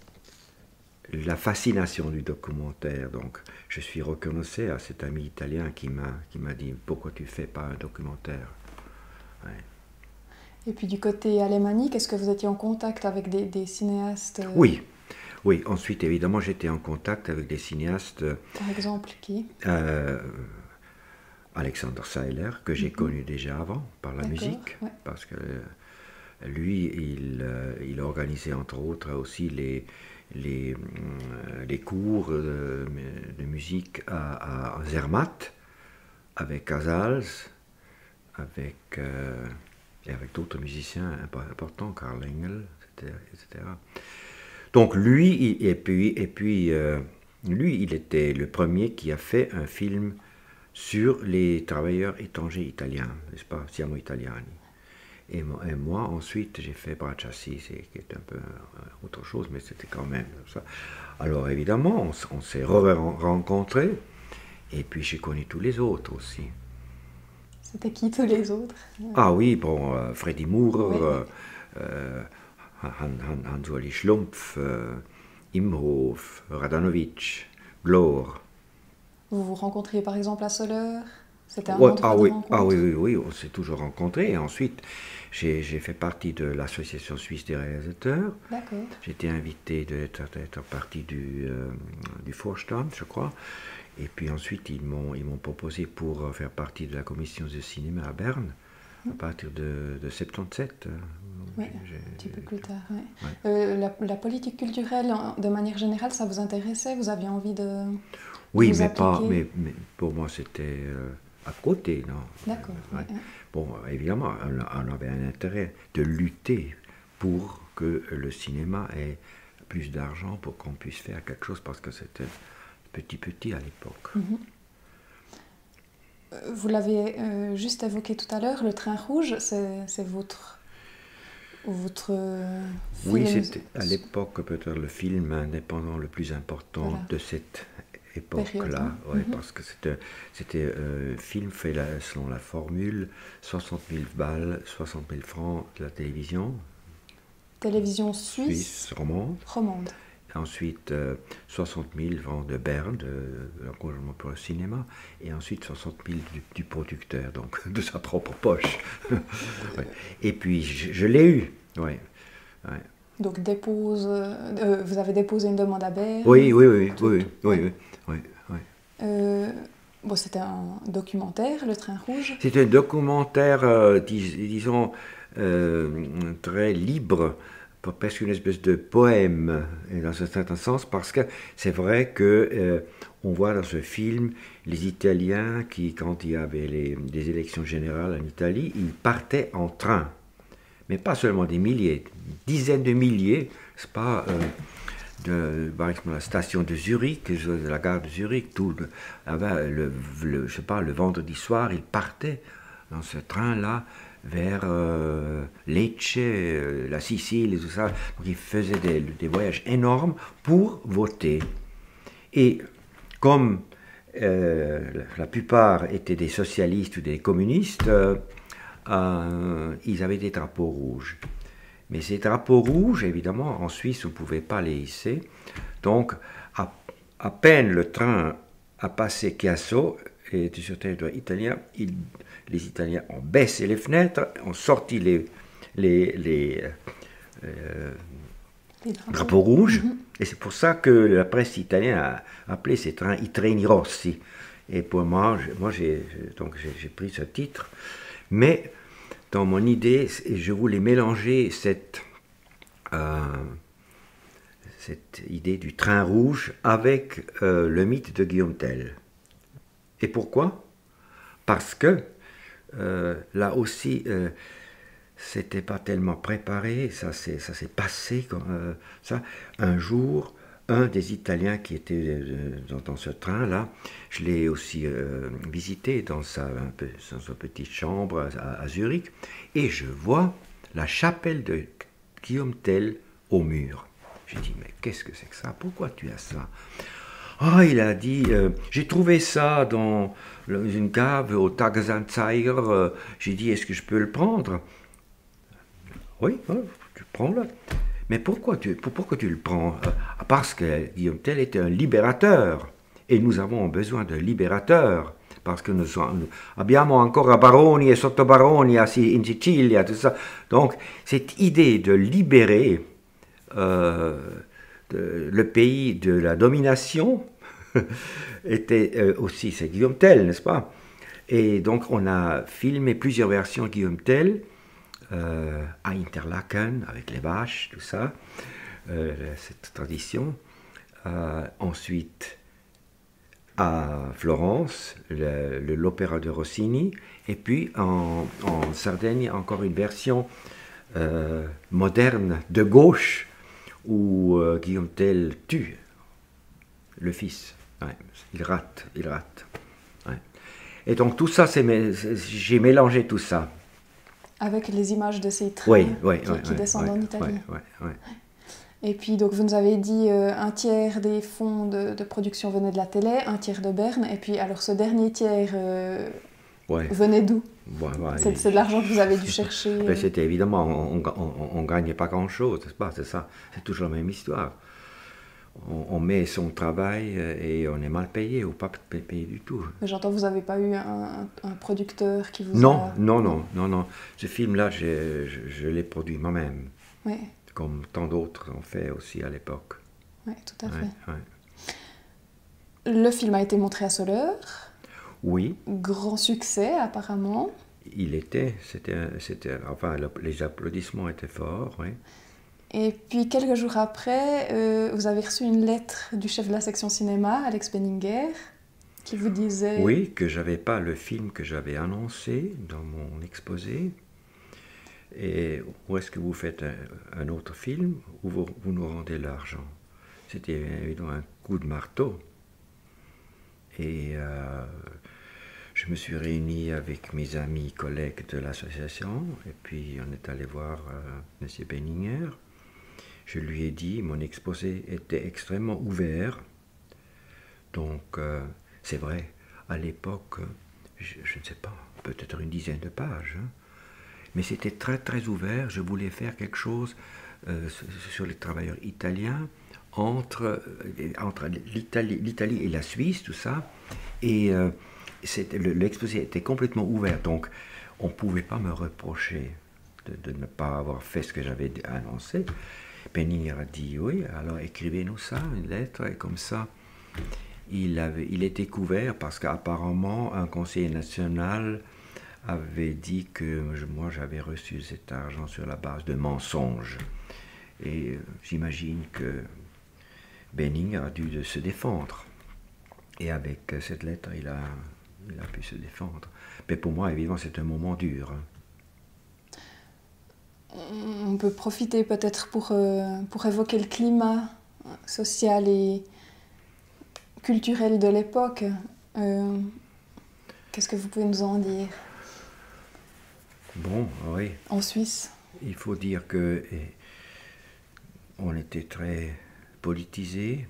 la fascination du documentaire. Donc, je suis reconnaissant à cet ami italien qui m'a qui m'a dit pourquoi tu fais pas un documentaire. Ouais. Et puis du côté alémanique, est-ce que vous étiez en contact avec des, des cinéastes euh, Oui, oui. Ensuite, évidemment, j'étais en contact avec des cinéastes. Par exemple, qui? Euh, Alexander Seiler, que j'ai Mhm. connu déjà avant par la D'accord, musique, ouais. parce que lui, il, euh, il organisait entre autres aussi les, les, euh, les cours de, de musique à, à Zermatt, avec Casals, avec, euh, et avec d'autres musiciens impo- importants, Karl Engel, et cetera, et cetera. Donc lui, il- et puis, et puis euh, lui, il était le premier qui a fait un film sur les travailleurs étrangers italiens, n'est-ce pas, siamo italiani. Et, mo- et moi, ensuite, j'ai fait Bracciassi, c'est qui est un peu euh, autre chose, mais c'était quand même ça. Alors évidemment, on, s- on s'est re- rencontrés, et puis j'ai connu tous les autres aussi. C'était qui tous les autres? Ah oui, bon, euh, Freddie Moore, Oui, oui. euh, euh, Han, Han, Hans-Uli Schlumpf, euh, Imhof, Radanovic, Glor. Vous vous rencontriez par exemple à Soleure? C'était un Ouais, endroit ah de oui, ah oui, rencontre? oui, oui, on s'est toujours rencontrés. Et ensuite, j'ai j'ai fait partie de l'Association suisse des réalisateurs. D'accord. J'étais invité d'être d'être partie du, euh, du Vorstand, je crois. Et puis ensuite, ils m'ont ils m'ont proposé pour euh, faire partie de la commission de cinéma à Berne, à partir de, de soixante-dix-sept. euh, Oui, j'ai- j'ai- un petit peu j'ai- plus tard. Ouais. Ouais. Euh, la, la politique culturelle, en- de manière générale, ça vous intéressait? Vous aviez envie de, de Oui, vous mais pas, appliquer? mais, mais pour moi, c'était euh, à côté, non. D'accord. Euh, Oui, ouais. oui. Bon, évidemment, on, on avait un intérêt de lutter pour que le cinéma ait plus d'argent pour qu'on puisse faire quelque chose, parce que c'était petit petit à l'époque. Mhm. Euh, Vous l'avez euh, juste évoqué tout à l'heure, le train rouge, c'est c'est votre, votre euh, Oui, film. c'était à l'époque peut-être le film indépendant le plus important Voilà. de cette Période, époque-là, hein. ouais, Mhm. parce que c'était c'était euh, film fait la- selon la formule soixante mille balles, soixante mille francs de la télévision Télévision suisse, suisse romande. romande. Ensuite, euh, soixante mille francs de Berne, de, de l'encouragement pour le cinéma, et ensuite soixante mille du, du producteur, donc de sa propre poche. Ouais. Et puis, je, je l'ai eu, ouais. Ouais. Donc dépose, euh, euh, vous avez déposé une demande à Berne. Oui, oui, oui, Tout- oui, tout- oui, ouais. oui, oui, oui. Euh, bon, c'était un documentaire, Le Train Rouge. C'est un documentaire, euh, dis- disons, euh, très libre, pas- presque une espèce de poème, et dans un certain sens, parce que c'est vrai que euh, on voit dans ce film les Italiens qui, quand il y avait les, les élections générales en Italie, ils partaient en train. Mais pas seulement des milliers, dizaines de milliers, c'est pas... euh, de, par exemple, la station de Zurich, de la gare de Zurich, tout le, là-bas, le, le- je sais pas, le vendredi soir, ils partaient dans ce train-là vers euh, Lecce, euh, la Sicile et tout ça. Donc ils faisaient des, des voyages énormes pour voter. Et comme euh, la, la plupart étaient des socialistes ou des communistes, euh, euh, ils avaient des drapeaux rouges. Mais ces drapeaux rouges, évidemment, en Suisse, on ne pouvait pas les hisser. Donc, à, à peine le train a passé Chiasso, et était sur le territoire italien, ils- les Italiens ont baissé les fenêtres, ont sorti les, les, les, euh, Les drapeaux. drapeaux rouges. Mhm. Et c'est pour ça que la presse italienne a appelé ces trains i treni rossi. Et pour moi, je- moi j'ai donc j'ai j'ai pris ce titre. Mais dans mon idée, je voulais mélanger cette, euh, cette idée du train rouge avec euh, le mythe de Guillaume Tell. Et pourquoi? Parce que euh, là aussi, euh, c'était pas tellement préparé, ça s'est ça s'est passé comme euh, ça. Un jour, un des Italiens qui était euh, dans, dans ce train-là, je l'ai aussi euh, visité dans sa, un peu, dans sa petite chambre à, à Zurich, et je vois la chapelle de Guillaume Tell au mur. J'ai dit, mais qu'est-ce que c'est que ça? Pourquoi tu as ça? Ah, il a dit, euh, j'ai trouvé ça dans le- une cave au Tagesanzeiger. euh, J'ai dit, est-ce que je peux le prendre? Oui, hein, tu prends-le. Mais pourquoi tu, pour- pourquoi tu le prends? Euh, Parce que Guillaume Tell était un libérateur. Et nous avons besoin de libérateurs. Parce que nous sommes, nous abbiamo ancora baroni e sottobaroni a Si- in Sicilia, tout ça. Donc, cette idée de libérer euh, de- le pays de la domination était euh, aussi, c'est Guillaume Tell, n'est-ce pas? Et donc, on a filmé plusieurs versions de Guillaume Tell. Euh, à Interlaken, avec les vaches, tout ça, euh, cette tradition. Euh, ensuite, à Florence, le- le- l'opéra de Rossini. Et puis, en, en Sardaigne, encore une version euh, moderne de gauche, où euh, Guillaume Tell tue le fils. Ouais, il rate, il rate. Ouais. Et donc, tout ça, c'est, j'ai mélangé tout ça. Avec les images de ces trains oui, oui, qui, oui, qui oui, descendent oui, en Italie. oui, oui, oui. Et puis, donc, vous nous avez dit euh, un tiers des fonds de, de production venaient de la télé, un tiers de Berne. Et puis, alors, ce dernier tiers euh, Ouais. venait d'où? Ouais, ouais, C'est c'est de l'argent que vous avez dû chercher. Ben, euh. c'était évidemment, on ne gagnait pas grand-chose, c'est pas, c'est ça. C'est toujours la même histoire. On, on met son travail euh, et on est mal payé ou pas payé du tout. Mais j'entends, vous n'avez pas eu un, un producteur qui vous Non, a... non, non, non, non. Ce film-là, je, je, je l'ai produit moi-même, Oui, comme tant d'autres ont fait aussi à l'époque. oui, tout à Ouais, fait. ouais. Le film a été montré à Soleure. Oui, Grand succès, apparemment. il était, c'était, c'était, enfin, le- les applaudissements étaient forts, oui. Et puis, quelques jours après, euh, vous avez reçu une lettre du chef de la section cinéma, Alex Benninger, qui vous disait... Oui, que j'avais pas le film que j'avais annoncé dans mon exposé. Et où est-ce que vous faites un, un autre film où vous, vous nous rendez l'argent? C'était évidemment un coup de marteau. Et euh, je me suis réuni avec mes amis, collègues de l'association, et puis on est allé voir euh, M. Benninger. Je lui ai dit, mon exposé était extrêmement ouvert. Donc, euh, c'est vrai, à l'époque, je, je ne sais pas, peut-être une dizaine de pages, hein, mais c'était très très ouvert. Je voulais faire quelque chose euh, sur les travailleurs italiens, entre, euh, entre l'Italie, l'Italie et la Suisse, tout ça. Et euh, l'exposé était complètement ouvert, donc on ne pouvait pas me reprocher de, de ne pas avoir fait ce que j'avais annoncé. Benninger a dit oui, alors écrivez-nous ça, une lettre, et comme ça, il, avait, il était couvert parce qu'apparemment un conseiller national avait dit que moi j'avais reçu cet argent sur la base de mensonges. Et euh, j'imagine que Benninger a dû de se défendre. Et avec cette lettre, il a, il a pu se défendre. Mais pour moi, évidemment, c'est un moment dur. On peut profiter peut-être pour, euh, pour évoquer le climat social et culturel de l'époque. Euh, Qu'est-ce que vous pouvez nous en dire? Bon, oui. En Suisse? Il faut dire que eh, on était très politisé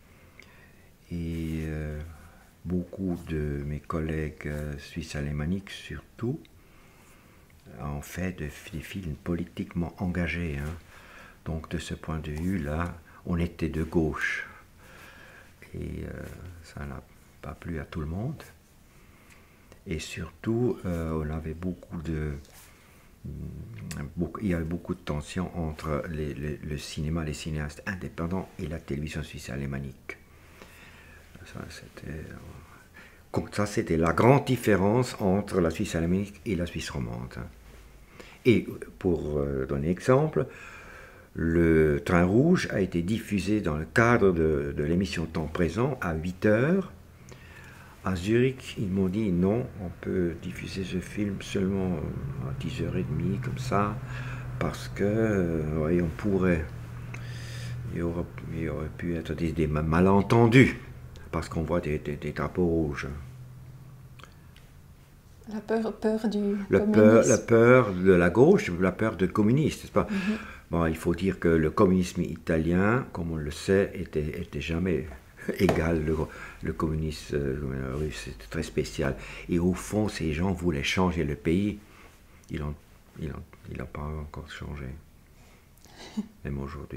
et euh, beaucoup de mes collègues euh, suisses alémaniques surtout ont fait de, des films politiquement engagés. Hein. Donc de ce point de vue-là, on était de gauche. Et euh, ça n'a pas plu à tout le monde. Et surtout, euh, on avait beaucoup de... Beaucoup, il y avait beaucoup de tensions entre les, les, le cinéma, les cinéastes indépendants et la télévision suisse alémanique. Ça, c'était... Ça, c'était la grande différence entre la Suisse alémanique et la Suisse romande. Et pour euh, donner exemple, le Train Rouge a été diffusé dans le cadre de, de l'émission Temps Présent à huit heures. À Zurich, ils m'ont dit non, on peut diffuser ce film seulement à dix heures trente, comme ça, parce que, euh, ouais, on pourrait, il y aurait, il y aurait pu être des, des malentendus, parce qu'on voit des, des, des drapeaux rouges. La peur, peur du la communisme. Peur, la peur de la gauche, la peur de communistes, n'est-ce pas? Mm-hmm. Bon, il faut dire que le communisme italien, comme on le sait, était, était jamais égal. Le, le communisme euh, russe, c'était très spécial. Et au fond, ces gens voulaient changer le pays. Ils n'ont ils ont, ils ont pas encore changé, même aujourd'hui.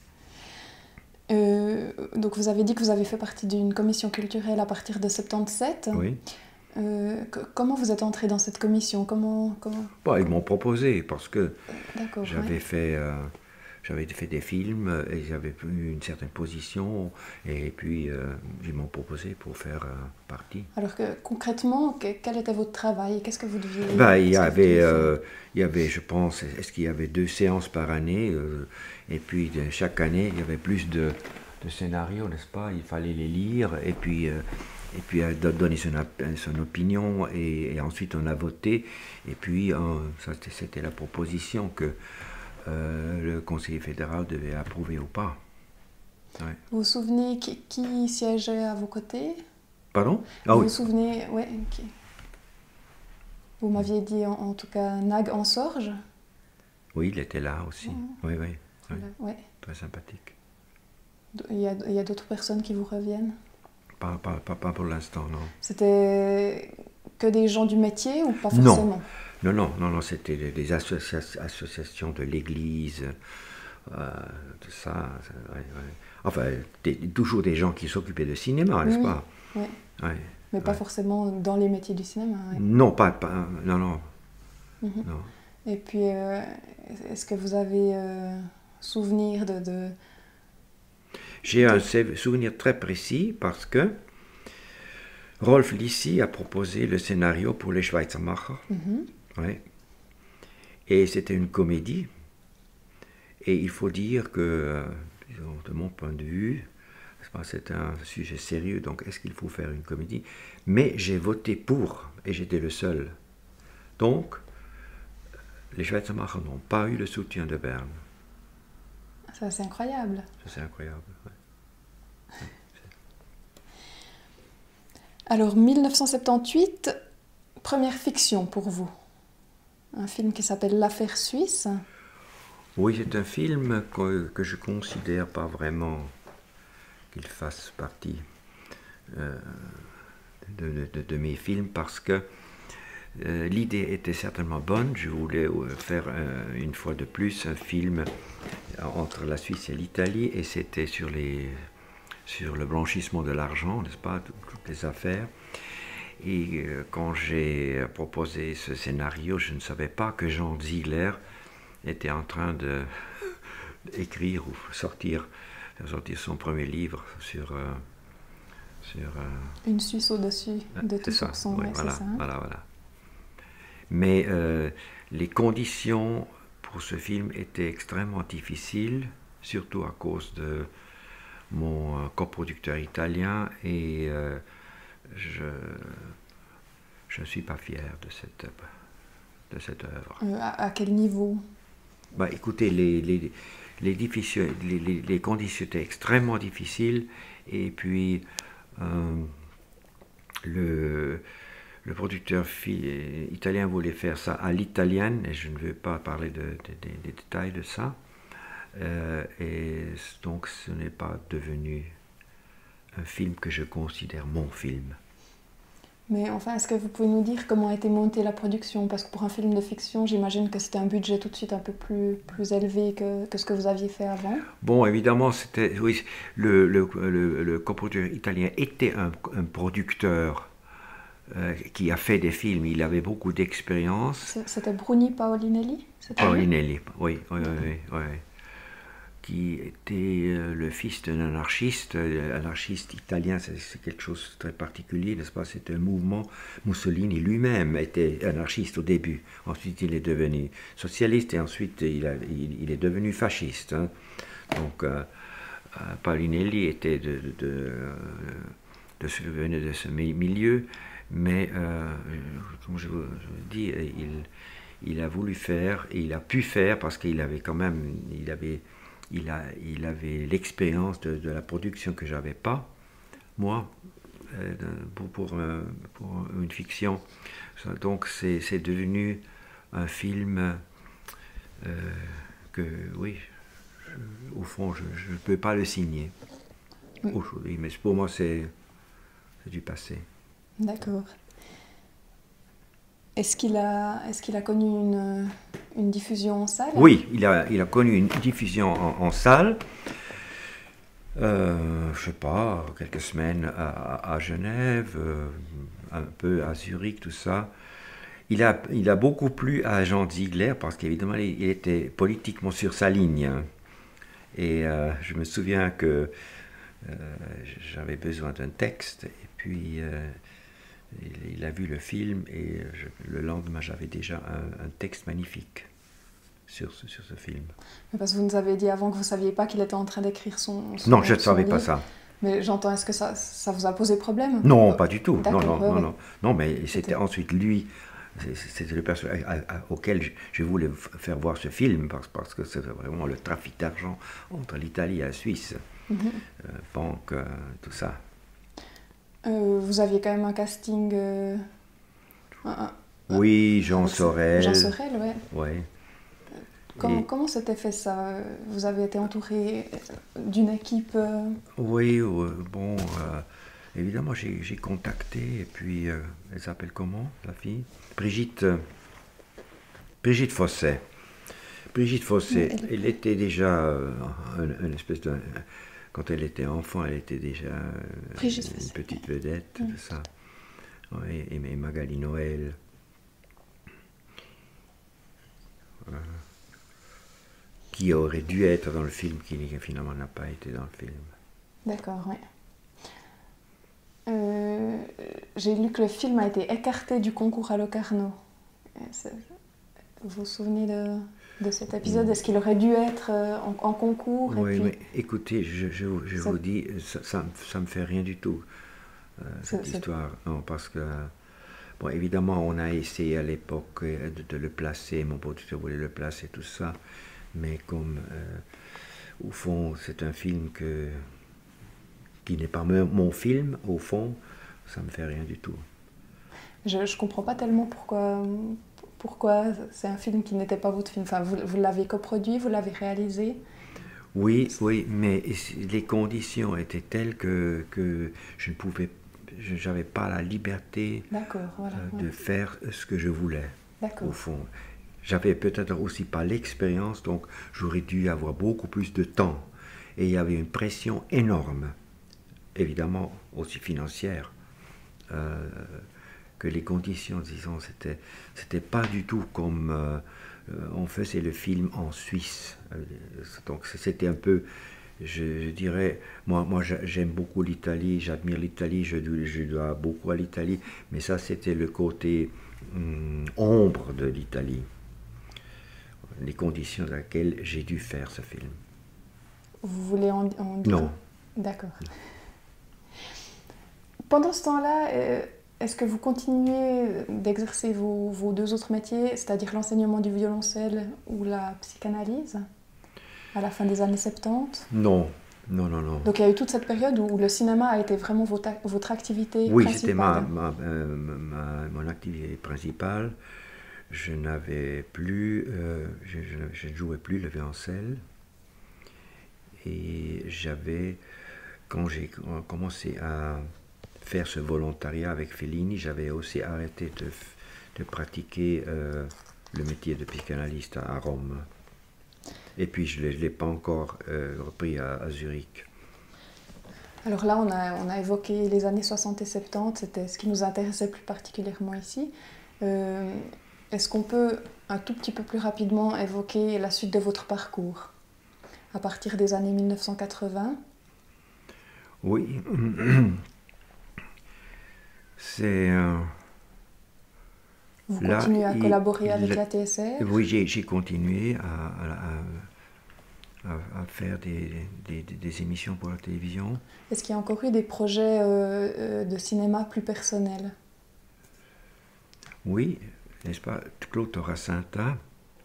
Euh, donc vous avez dit que vous avez fait partie d'une commission culturelle à partir de soixante-dix-sept. Oui. Euh, comment vous êtes entré dans cette commission? Comment, comment... Bon, ils m'ont proposé parce que j'avais ouais. fait, euh, j'avais fait des films et j'avais eu une certaine position et puis euh, ils m'ont proposé pour faire euh, partie. Alors que concrètement, que, quel était votre travail? Qu'est-ce que vous deviez ben, il y avait, euh, il y avait, je pense, est-ce qu'il y avait deux séances par année euh, et puis de, chaque année il y avait plus de, de scénarios, n'est-ce pas? Il fallait les lire et puis euh, et puis euh, donner son, son opinion, et, et ensuite on a voté, et puis euh, ça, c'était la proposition que euh, le conseiller fédéral devait approuver ou pas. Ouais. Vous vous souvenez qui, qui siégeait à vos côtés? Pardon? Ah, vous oui. Vous vous souvenez, ouais, okay. Vous m'aviez dit en, en tout cas Nag en Sorge. Oui, il était là aussi. Mmh. Oui, oui. oui. Ouais. Très sympathique. Il y a, il y a d'autres personnes qui vous reviennent? Pas, pas, pas, pas pour l'instant, non. C'était que des gens du métier ou pas forcément? Non, non, non, non, c'était des associa associations de l'Église, euh, tout ça. Ouais, ouais. Enfin, des, toujours des gens qui s'occupaient de cinéma, n'est-ce oui, pas? Oui. Ouais, mais pas ouais. forcément dans les métiers du cinéma. Ouais. Non, pas, pas, non, non. Mmh. non. Et puis, euh, est-ce que vous avez euh, souvenir de... de... J'ai un souvenir très précis parce que Rolf Lissi a proposé le scénario pour les Schweizermacher. Mmh. Ouais. Et c'était une comédie. Et il faut dire que, de mon point de vue, c'est un sujet sérieux, donc est-ce qu'il faut faire une comédie? Mais j'ai voté pour, et j'étais le seul. Donc, les Schweizermacher n'ont pas eu le soutien de Berne. Ça, c'est incroyable. Ça, c'est incroyable, ouais. Alors, mille neuf cent soixante-dix-huit, première fiction pour vous. Un film qui s'appelle L'Affaire Suisse. Oui, c'est un film que, que je ne considère pas vraiment qu'il fasse partie euh, de, de, de mes films parce que euh, l'idée était certainement bonne. Je voulais faire euh, une fois de plus un film entre la Suisse et l'Italie et c'était sur, les, sur le blanchissement de l'argent, n'est-ce pas, toutes les affaires. Et euh, quand j'ai proposé ce scénario, je ne savais pas que Jean Ziegler était en train de écrire ou sortir, sortir son premier livre sur... Euh, sur euh, Une Suisse au-dessus de tout soupçon. Oui, ouais, voilà, ça, hein. voilà, voilà. Mais euh, les conditions pour ce film étaient extrêmement difficiles, surtout à cause de mon euh, coproducteur italien et euh, je je ne suis pas fier de cette, de cette œuvre. Euh, à, à quel niveau? Bah, écoutez, les, les, les, les, les, les conditions étaient extrêmement difficiles et puis euh, le, le producteur italien voulait faire ça à l'italienne et je ne veux pas parler de, de, de, des détails de ça. Euh, et donc ce n'est pas devenu un film que je considère mon film. Mais enfin, est-ce que vous pouvez nous dire comment a été montée la production? Parce que pour un film de fiction, j'imagine que c'était un budget tout de suite un peu plus, plus élevé que, que ce que vous aviez fait avant. Bon, évidemment, c'était, oui, le, le, le, le coproducteur italien était un, un producteur euh, qui a fait des films. Il avait beaucoup d'expérience. C'était Bruni Paolinelli? Paolinelli, oui, oui, oui, oui, oui. Qui était le fils d'un anarchiste. L'anarchiste italien, c'est quelque chose de très particulier, n'est-ce pas? C'est un mouvement. Mussolini lui-même était anarchiste au début. Ensuite, il est devenu socialiste et ensuite, il, a, il, il est devenu fasciste. Hein. Donc, euh, Paolinelli était de, de, de, de, ce, venait de ce milieu, mais, euh, comme je vous dis, il, il a voulu faire, et il a pu faire, parce qu'il avait quand même... Il avait, Il, a, il avait l'expérience de, de la production que je n'avais pas, moi, euh, pour, pour, euh, pour une fiction. Donc c'est devenu un film euh, que, oui, je, au fond, je ne peux pas le signer aujourd'hui, mais pour moi c'est du passé. D'accord. Est-ce qu'il a, est-ce qu'il a connu une, une diffusion en salle? Oui, il a, il a connu une diffusion en, en salle, euh, je ne sais pas, quelques semaines à, à Genève, euh, un peu à Zurich, tout ça. Il a, il a beaucoup plu à Jean Ziegler parce qu'évidemment, il était politiquement sur sa ligne. Et euh, je me souviens que euh, j'avais besoin d'un texte et puis... Euh, Il, il a vu le film et je, le lendemain, j'avais déjà un, un texte magnifique sur ce, sur ce film. Mais parce que vous nous avez dit avant que vous ne saviez pas qu'il était en train d'écrire son, son... Non, je ne savais livre. pas ça. Mais j'entends, est-ce que ça, ça vous a posé problème? Non, pas du tout. Non, non, ouais, non, ouais. non, non, mais c'était ensuite lui, c'était le personnage auquel je, je voulais faire voir ce film parce, parce que c'est vraiment le trafic d'argent entre l'Italie et la Suisse. Mm-hmm. euh, banque, euh, tout ça. Euh, vous aviez quand même un casting, euh, un, Oui, Jean avec ce- Sorel. Jean Sorel, ouais. Ouais. Comment, Et- comment s'était fait ça? Vous avez été entouré d'une équipe euh, oui, euh, bon, euh, évidemment, j'ai j'ai contacté, et puis, euh, elle s'appelle comment, la fille? Brigitte, euh, Brigitte Fosset. Brigitte mais Fosset, elle- elle était déjà euh, un, un espèce de... Quand elle était enfant, elle était déjà euh, Brigitte une Fossé. petite vedette, Mm. tout ça. Ouais, et, et Magali Noël, qui aurait dû être dans le film, qui finalement n'a pas été dans le film. D'accord, oui. Euh, j'ai lu que le film a été écarté du concours à Locarno. Euh, c'est- Vous vous souvenez de, de cet épisode? Est-ce qu'il aurait dû être euh, en, en concours et Oui, puis mais écoutez, je, je, vous- je ça- vous dis, ça, ça, ça me fait rien du tout, euh, ça- cette ça- histoire. Non, parce que, bon, évidemment, on a essayé à l'époque euh, de, de le placer, mon producteur voulait le placer, tout ça, mais comme, euh, au fond, c'est un film que, qui n'est pas mon mon film, au fond, ça me fait rien du tout. je ne comprends pas tellement pourquoi, pourquoi c'est un film qui n'était pas votre film. Enfin, vous, vous l'avez coproduit, vous l'avez réalisé. Oui, oui, mais les conditions étaient telles que, que je ne pouvais, je n'avais pas la liberté D'accord, voilà. euh, ouais. de faire ce que je voulais, au D'accord. fond. J'avais peut-être aussi pas l'expérience, donc j'aurais dû avoir beaucoup plus de temps. Et il y avait une pression énorme, évidemment aussi financière, euh, que les conditions, disons, c'était, c'était pas du tout comme euh, euh, on faisait le film en Suisse. Euh, Donc c'était un peu, je, je dirais, moi, moi j'a- j'aime beaucoup l'Italie, j'admire l'Italie, je, dois- je dois beaucoup à l'Italie, mais ça c'était le côté hum, ombre de l'Italie, les conditions dans lesquelles j'ai dû faire ce film. Vous voulez en, en dire? Non. D'accord. Pendant ce temps-là, euh, est-ce que vous continuez d'exercer vos, vos deux autres métiers, c'est-à-dire l'enseignement du violoncelle ou la psychanalyse, à la fin des années soixante-dix? Non, non, non, non. Donc il y a eu toute cette période où le cinéma a été vraiment votre, ac- votre activité Oui, principale. c'était ma, ma, euh, ma- mon activité principale. Je n'avais plus, euh, je, je- je ne jouais plus le violoncelle. Et j'avais, quand j'ai commencé à faire ce volontariat avec Fellini, j'avais aussi arrêté de, de pratiquer euh, le métier de psychanalyste à, à Rome. Et puis je ne l'ai pas encore euh, repris à, à Zurich. Alors là, on a, on a évoqué les années soixante et soixante-dix, c'était ce qui nous intéressait plus particulièrement ici. Euh, Est-ce qu'on peut un tout petit peu plus rapidement évoquer la suite de votre parcours à partir des années mille neuf cent quatre-vingts? Oui, c'est... euh, Vous Là, continuez à il- collaborer il- avec la T S R? oui, j'ai j'ai continué à, à- à- à faire des, des- des- des émissions pour la télévision. Est-ce qu'il y a encore eu des projets euh, euh, de cinéma plus personnels? Oui, n'est-ce pas, Claude Torracinta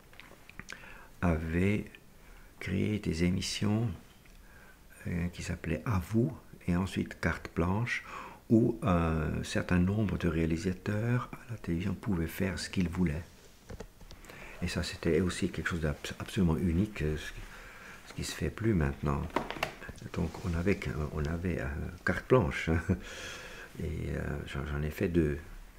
avait créé des émissions euh, qui s'appelaient À vous et ensuite Carte blanche, où un certain nombre de réalisateurs à la télévision pouvaient faire ce qu'ils voulaient. Et ça, c'était aussi quelque chose d'absolument unique, euh, ce qui, ce qui se fait plus maintenant. Donc on avait, on avait euh, carte blanche, hein. Et euh, j'en j'en ai fait deux.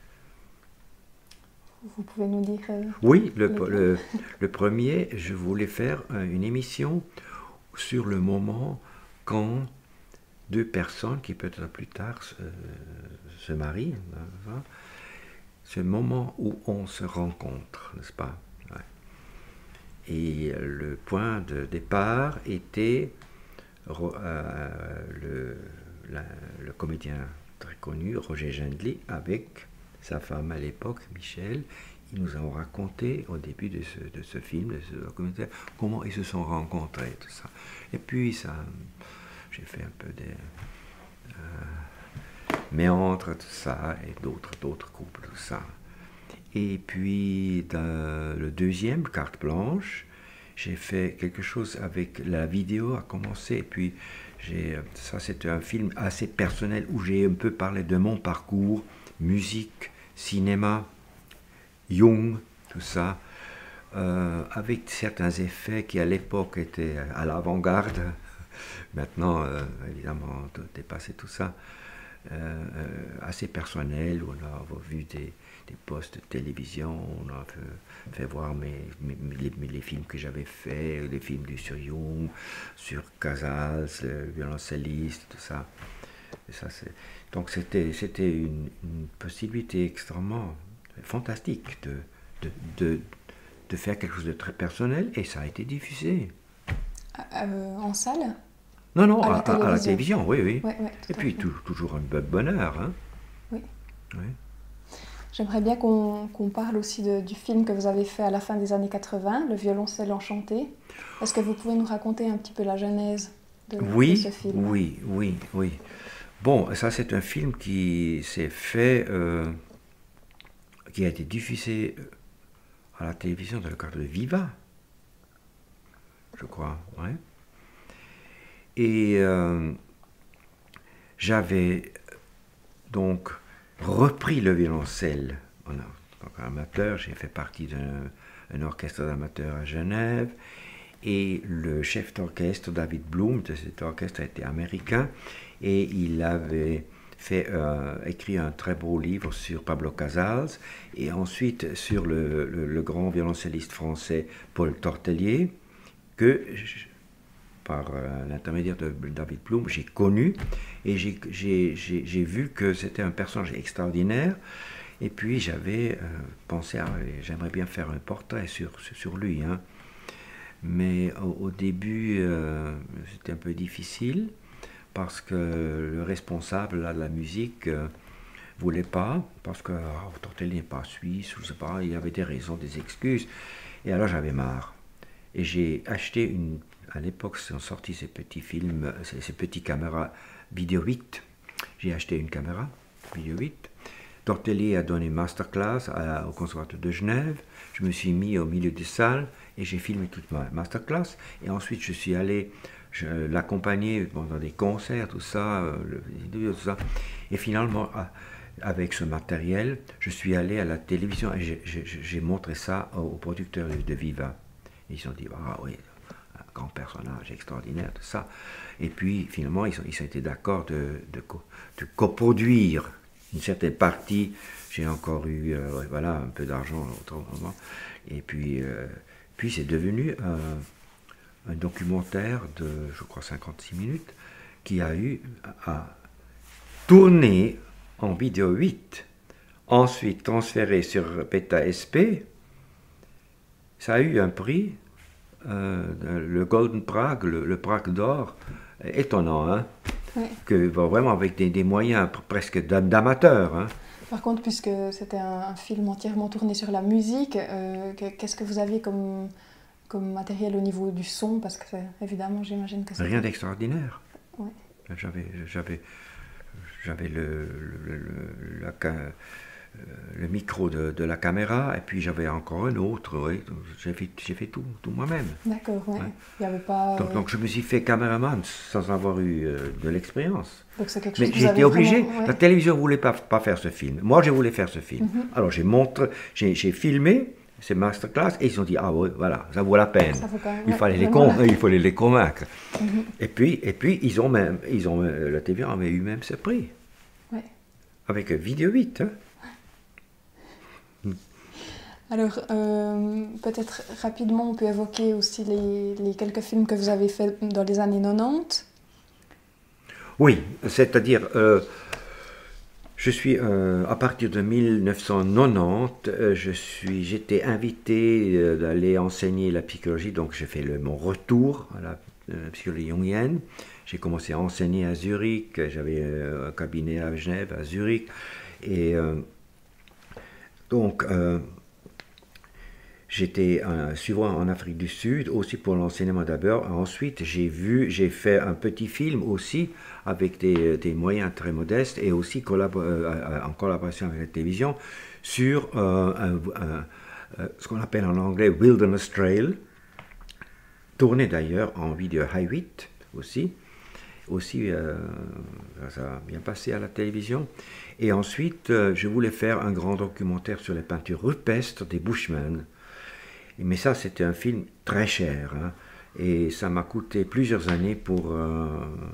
Vous pouvez nous dire... euh, Oui, le, Lequel? le, le premier, je voulais faire euh, une émission sur le moment quand deux personnes, qui peut-être plus tard se, se marient, hein, ce moment où on se rencontre, n'est-ce pas? Ouais. Et le point de départ était euh, le, la, le comédien très connu, Roger Gendley, avec sa femme à l'époque, Michel. Ils nous ont raconté au début de ce, de ce film, de ce documentaire, comment ils se sont rencontrés, tout ça. Et puis, ça, j'ai fait un peu des euh, méandres, tout ça, et d'autres, d'autres couples, tout ça. Et puis, dans le deuxième, Carte blanche, j'ai fait quelque chose avec la vidéo a commencé, et puis j'ai, ça c'était un film assez personnel où j'ai un peu parlé de mon parcours, musique, cinéma, Jung, tout ça, euh, avec certains effets qui à l'époque étaient à l'avant-garde. Maintenant, euh, évidemment, tout dépassé tout ça. Euh, euh, assez personnel, où on a vu des, des postes de télévision, on a fait, fait voir mes, mes, les, les films que j'avais faits, les films du sur Jung, sur Casals, le violoncelliste, tout ça. Et ça donc c'était c'était une, une possibilité extrêmement fantastique de, de, de, de faire quelque chose de très personnel, et ça a été diffusé. Euh, en salle? Non, non, à, à, la à la télévision, oui, oui. Ouais, ouais, et puis tout, toujours un bonheur. Hein. Oui. Oui. J'aimerais bien qu'on qu'on parle aussi de, du film que vous avez fait à la fin des années quatre-vingt, Le violoncelle enchanté. Est-ce que vous pouvez nous raconter un petit peu la genèse de, oui, de ce film? Oui, oui, oui. Bon, ça c'est un film qui s'est fait, euh, qui a été diffusé à la télévision dans le cadre de Viva, je crois, ouais. Et euh, j'avais donc repris le violoncelle en tant qu'amateur. J'ai fait partie d'un orchestre d'amateurs à Genève. Et le chef d'orchestre, David Bloom, de cet orchestre, était américain. Et il avait fait, euh, écrit un très beau livre sur Pablo Casals. Et ensuite sur le, le, le grand violoncelliste français Paul Tortelier, que... Je, par euh, l'intermédiaire de David Bloom, j'ai connu, et j'ai vu que c'était un personnage extraordinaire, et puis j'avais euh, pensé, ah, j'aimerais bien faire un portrait sur, sur lui, hein. Mais au, au début, euh, c'était un peu difficile, parce que le responsable là, de la musique ne euh, voulait pas, parce que oh, Tortelier n'est pas suisse, je sais pas, il y avait des raisons, des excuses, et alors j'avais marre. Et j'ai acheté une... À l'époque, sont sortis ces petits films, ces, ces petits caméras vidéo huit. J'ai acheté une caméra vidéo huit. Tortelier a donné masterclass à, au Conservatoire de Genève. Je me suis mis au milieu des salles et j'ai filmé toute ma masterclass. Et ensuite, je suis allé l'accompagner dans des concerts, tout ça, le, tout ça. Et finalement, avec ce matériel, je suis allé à la télévision et j'ai montré ça aux producteurs de Viva. Et ils ont dit, ah oui, un grand personnage extraordinaire, tout ça. Et puis, finalement, ils ont, ils ont été d'accord de, de, de coproduire une certaine partie. J'ai encore eu, euh, voilà, un peu d'argent autrement. Et puis, euh, puis c'est devenu un, un documentaire de, je crois, cinquante-six minutes, qui a eu à tourner en vidéo huit, ensuite transféré sur Beta S P. Ça a eu un prix, euh, le Golden Prague, le, le Prague d'or, étonnant, hein, oui. Que vraiment avec des, des moyens presque d'amateurs. Hein. Par contre, puisque c'était un, un film entièrement tourné sur la musique, euh, qu'est-ce que vous aviez comme, comme matériel au niveau du son? Parce que évidemment, j'imagine que c'est... Rien d'extraordinaire. Oui. J'avais, j'avais, j'avais le, le, le, la, le micro de, de la caméra, et puis j'avais encore un autre, oui. J'ai fait, j'ai fait tout, tout moi-même. D'accord, oui. Ouais. Il y avait pas... Donc, donc je me suis fait caméraman sans avoir eu euh, de l'expérience. Donc c'est quelque chose Mais que vous avez j'étais obligé, vraiment... ouais. La télévision ne voulait pas, pas faire ce film. Moi, je voulais faire ce film. Mm-hmm. Alors j'ai montré, j'ai, j'ai filmé ces masterclass, et ils ont dit, ah oui, voilà, ça vaut la peine. Ça vaut quand même, il, ouais, fallait les vraiment. con, il fallait les convaincre. Mm-hmm. Et puis, et puis ils ont même, ils ont, la T V avait eu même ce prix. Ouais. Avec Vidéo huit. Hein. Alors, euh, peut-être rapidement, on peut évoquer aussi les, les quelques films que vous avez faits dans les années quatre-vingt-dix. Oui, c'est-à-dire, euh, je suis, euh, à partir de mille neuf cent quatre-vingt-dix, euh, je suis, j'étais invité euh, d'aller enseigner la psychologie, donc j'ai fait le, mon retour à la, la psychologie jungienne. J'ai commencé à enseigner à Zurich, j'avais euh, un cabinet à Genève, à Zurich, et euh, donc... Euh, J'étais euh, souvent en Afrique du Sud, aussi pour l'enseignement d'abord. Ensuite, j'ai vu, j'ai fait un petit film aussi, avec des, des moyens très modestes, et aussi collab euh, en collaboration avec la télévision, sur euh, un, un, un, ce qu'on appelle en anglais Wilderness Trail, tourné d'ailleurs en vidéo high huit aussi. Aussi, euh, ça a bien passé à la télévision. Et ensuite, euh, je voulais faire un grand documentaire sur les peintures rupestres des Bushmen. Mais ça, c'était un film très cher, hein. Et ça m'a coûté plusieurs années pour... Euh,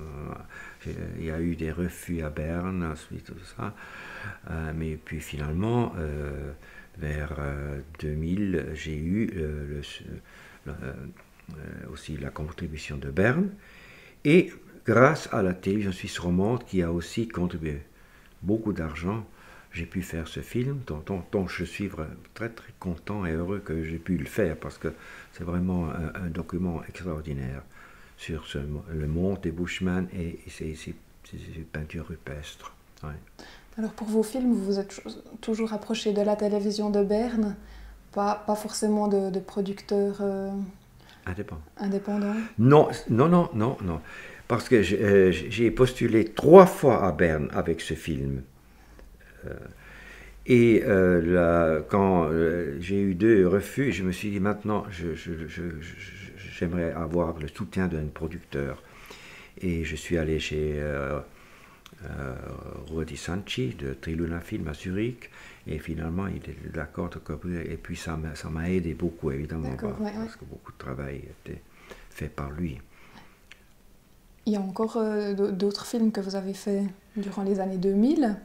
il y a eu des refus à Berne, ensuite tout ça. Euh, mais puis finalement, euh, vers euh, deux mille, j'ai eu euh, le, le, euh, aussi la contribution de Berne. Et grâce à la télévision suisse romande, qui a aussi contribué beaucoup d'argent, j'ai pu faire ce film, dont, dont, dont je suis très très content et heureux que j'ai pu le faire, parce que c'est vraiment un, un document extraordinaire sur ce, le monde des Bushmen et ces, ces, ces, ces peintures rupestres. Ouais. Alors pour vos films, vous vous êtes toujours approché de la télévision de Berne, pas, pas forcément de, de producteurs euh, Indépendants. indépendants? Non, non, non, non, non. Parce que j'ai postulé trois fois à Berne avec ce film. Euh, et euh, là, quand euh, j'ai eu deux refus, je me suis dit maintenant, j'aimerais avoir le soutien d'un producteur. Et je suis allé chez euh, euh, Rudi Sanchi de Triluna Film à Zurich. Et finalement, il était d'accord. Et puis ça m'a aidé beaucoup, évidemment, bah, ouais, parce ouais. que beaucoup de travail était fait par lui. Il y a encore euh, d'autres films que vous avez faits durant les années deux mille,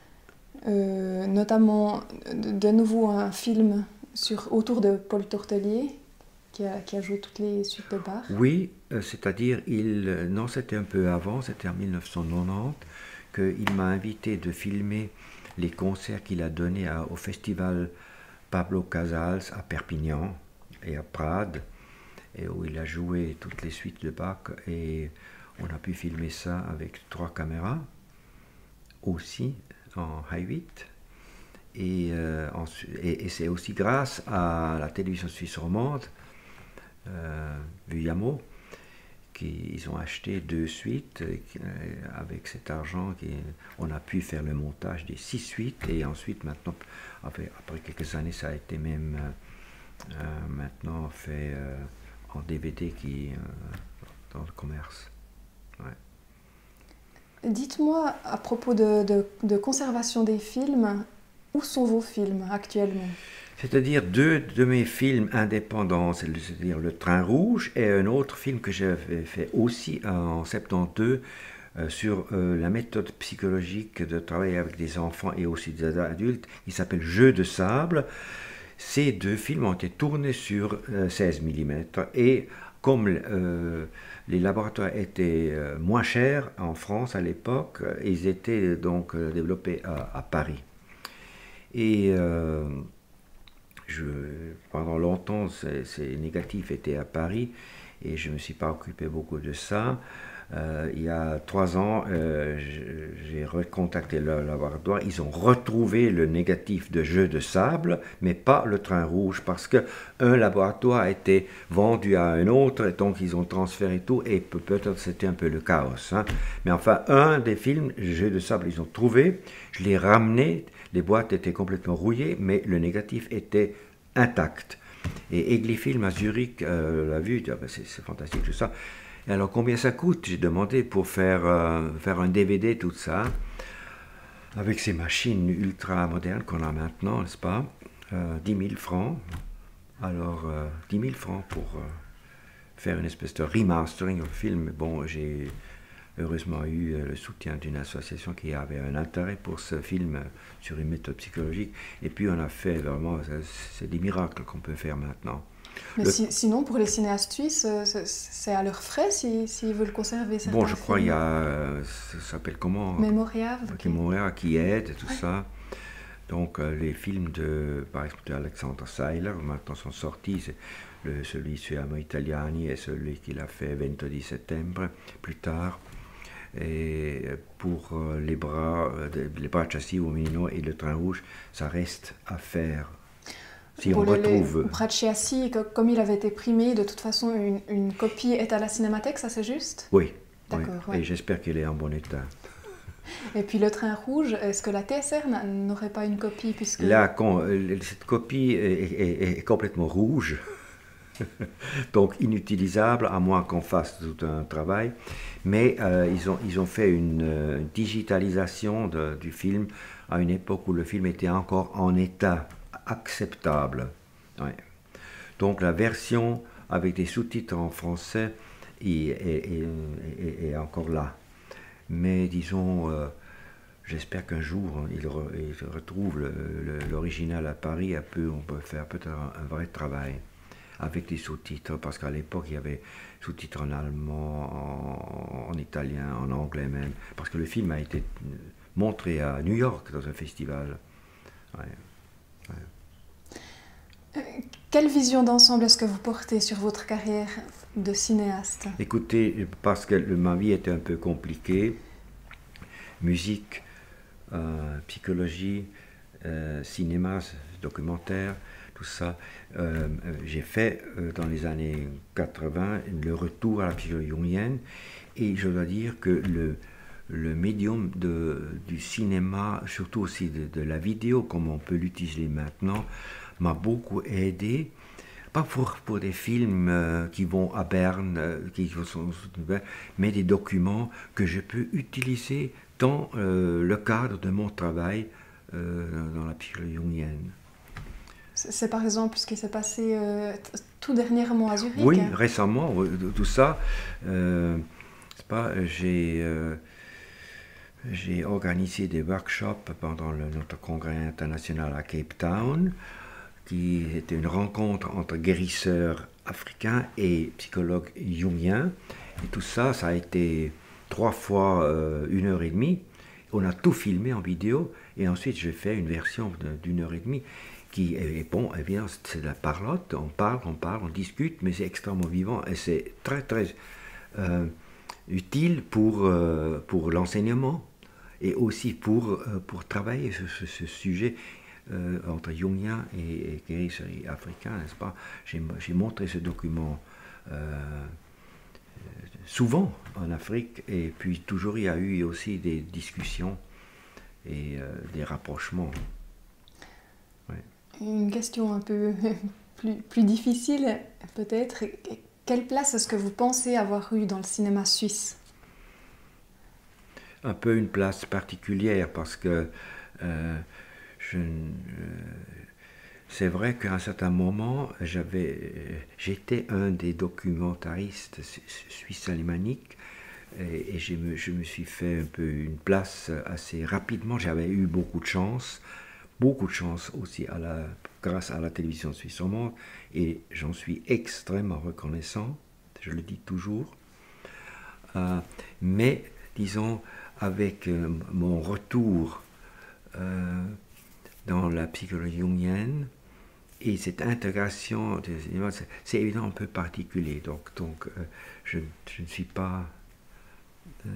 euh, notamment de, de nouveau un film sur, autour de Paul Tortelier, qui a, qui a joué toutes les suites de Bach. Oui, euh, c'est-à-dire, il, non, c'était un peu avant, c'était en mille neuf cent quatre-vingt-dix, qu'il m'a invité de filmer les concerts qu'il a donnés à, au festival Pablo Casals à Perpignan et à Prades, et où il a joué toutes les suites de Bach. Et on a pu filmer ça avec trois caméras, aussi en high huit. Et, euh, et, et c'est aussi grâce à la télévision suisse romande, euh, Vuyamo, qu'ils ont acheté deux suites. Euh, avec cet argent, qui, on a pu faire le montage des six suites. Et ensuite, maintenant, après, après quelques années, ça a été même euh, maintenant fait euh, en D V D qui, euh, dans le commerce. Ouais. Dites-moi, à propos de, de, de conservation des films, où sont vos films actuellement? C'est-à-dire deux de mes films indépendants, c'est-à-dire Le Train Rouge et un autre film que j'avais fait aussi en soixante-douze euh, sur euh, la méthode psychologique de travailler avec des enfants et aussi des adultes, qui s'appelle Jeu de sable. Ces deux films ont été tournés sur euh, seize millimètres et comme euh, les laboratoires étaient euh, moins chers en France à l'époque, ils étaient donc euh, développés à, à Paris. Et euh, je, pendant longtemps, ces, ces négatifs étaient à Paris et je ne me suis pas occupé beaucoup de ça. Euh, il y a trois ans, euh, j'ai recontacté le laboratoire. Ils ont retrouvé le négatif de Jeu de sable, mais pas le Train Rouge, parce qu'un laboratoire a été vendu à un autre, et donc ils ont transféré tout, et peut-être c'était un peu le chaos. Hein. Mais enfin, un des films, Jeu de sable, ils ont trouvé. Je l'ai ramené. Les boîtes étaient complètement rouillées, mais le négatif était intact. Et Eglifilm à Zurich euh, l'a vu, ah ben c'est fantastique tout ça. Et alors combien ça coûte? J'ai demandé pour faire, euh, faire un D V D, tout ça, avec ces machines ultra modernes qu'on a maintenant, n'est-ce pas? euh, dix mille francs. Alors, euh, dix mille francs pour euh, faire une espèce de remastering du film. Bon, j'ai heureusement eu le soutien d'une association qui avait un intérêt pour ce film sur une méthode psychologique. Et puis on a fait vraiment, c'est des miracles qu'on peut faire maintenant. Mais le... si, sinon, pour les cinéastes suisses, c'est à leurs frais s'ils si, si veulent conserver certains Bon, je crois qu'il y films. a, ça s'appelle comment? Mémoria. Okay. Mémoria qui aide, tout ouais. ça. Donc euh, les films de, par exemple, d'Alexander Seiler, maintenant sont sortis, c'est le, celui sur Amo Italiani et celui qu'il a fait vingt-dix septembre, plus tard. Et pour euh, les bras, euh, les bras châssis au Mino et le Train Rouge, ça reste à faire. Si pour on le, retrouve... Le bras châssis, comme il avait été primé, de toute façon, une, une copie est à la Cinémathèque, ça c'est juste? Oui. D'accord. Oui. Ouais. Et j'espère qu'elle est en bon état. Et puis le Train Rouge, est-ce que la T S R n'aurait pas une copie puisque... Là, quand, cette copie est, est, est complètement rouge. Donc inutilisable à moins qu'on fasse tout un travail. Mais euh, ils, ont, ils ont fait une euh, digitalisation de, du film à une époque où le film était encore en état acceptable. Ouais. Donc la version avec des sous-titres en français est, est, est, est, est encore là. Mais disons, euh, j'espère qu'un jour ils, re, ils retrouvent l'original à Paris, un peu, on peut faire peut-être un, un vrai travail avec des sous-titres, parce qu'à l'époque il y avait sous-titres en allemand, en, en italien, en anglais même, parce que le film a été montré à New York dans un festival. Ouais. Ouais. Quelle vision d'ensemble est-ce que vous portez sur votre carrière de cinéaste? Écoutez, parce que ma vie était un peu compliquée, musique, euh, psychologie, euh, cinéma, documentaire, tout ça, euh, j'ai fait euh, dans les années quatre-vingts le retour à la psychologie jungienne, et je dois dire que le, le médium de, du cinéma, surtout aussi de, de la vidéo, comme on peut l'utiliser maintenant, m'a beaucoup aidé. Pas pour, pour des films euh, qui vont à Berne, euh, qui sont, mais des documents que je peux utiliser dans euh, le cadre de mon travail euh, dans la psychologie jungienne. C'est par exemple ce qui s'est passé euh, tout dernièrement à Zurich. Oui, récemment, tout ça. Euh, j'ai euh, j'ai organisé des workshops pendant le, notre congrès international à Cape Town, qui était une rencontre entre guérisseurs africains et psychologues jungiens. Et tout ça, ça a été trois fois euh, une heure et demie. On a tout filmé en vidéo, et ensuite j'ai fait une version d'une heure et demie qui est bon, eh bien, c'est de la parlotte, on parle, on parle, on discute, mais c'est extrêmement vivant et c'est très très euh, utile pour, euh, pour l'enseignement et aussi pour, euh, pour travailler sur ce, ce sujet. Euh, entre Jungien et, et guérisseurs africains, n'est-ce pas? J'ai montré ce document euh, souvent en Afrique, et puis toujours il y a eu aussi des discussions et euh, des rapprochements. Ouais. Une question un peu plus, plus difficile, peut-être. Quelle place est-ce que vous pensez avoir eu dans le cinéma suisse? Un peu une place particulière, parce que euh, Je, euh, c'est vrai qu'à un certain moment, j'étais un des documentaristes suisses alémaniques, et, et je, me, je me suis fait un peu une place assez rapidement. J'avais eu beaucoup de chance, beaucoup de chance aussi à la, grâce à la télévision suisse romande, et j'en suis extrêmement reconnaissant, je le dis toujours. Euh, mais, disons, avec euh, mon retour euh, dans la psychologie jungienne et cette intégration, c'est évidemment un peu particulier. Donc, donc euh, je, je ne suis pas... Euh,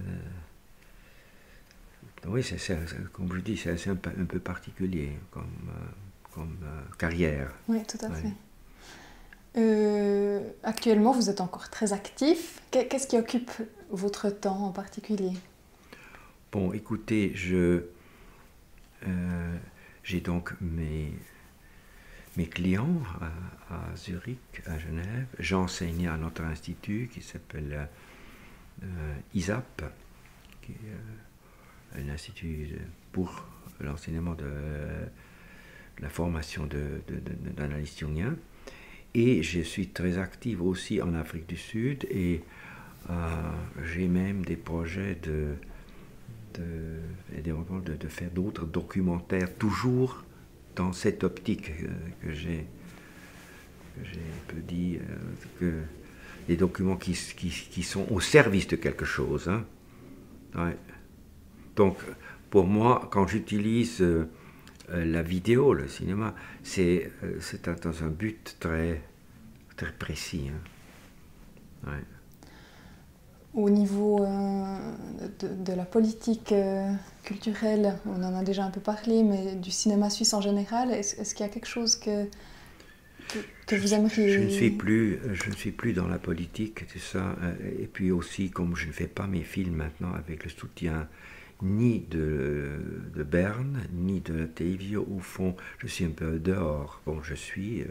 oui, c'est comme je dis, c'est un, un peu particulier comme, euh, comme euh, carrière. Oui, tout à ouais. fait. Euh, actuellement, vous êtes encore très actif. Qu'est-ce qui occupe votre temps en particulier? Bon, écoutez, je... Euh, j'ai donc mes, mes clients à, à Zurich, à Genève. J'enseigne à notre institut qui s'appelle euh, I S A P, qui est euh, un institut pour l'enseignement de, de la formation d'analystes jungiens. Et je suis très active aussi en Afrique du Sud, et euh, j'ai même des projets de... De, de, de faire d'autres documentaires, toujours dans cette optique euh, que j'ai un peu dit, euh, que des documents qui, qui, qui sont au service de quelque chose. Hein. Ouais. Donc, pour moi, quand j'utilise euh, la vidéo, le cinéma, c'est euh, dans un but très, très précis. Hein. Ouais. Au niveau euh, de, de la politique euh, culturelle, on en a déjà un peu parlé, mais du cinéma suisse en général, est-ce est-ce qu'il y a quelque chose que, que, que vous aimeriez... Je, je, ne suis plus, je ne suis plus dans la politique, tout ça. Et puis aussi, comme je ne fais pas mes films maintenant avec le soutien ni de, de Berne, ni de la télévision, au fond, je suis un peu dehors. Bon, je suis... Euh,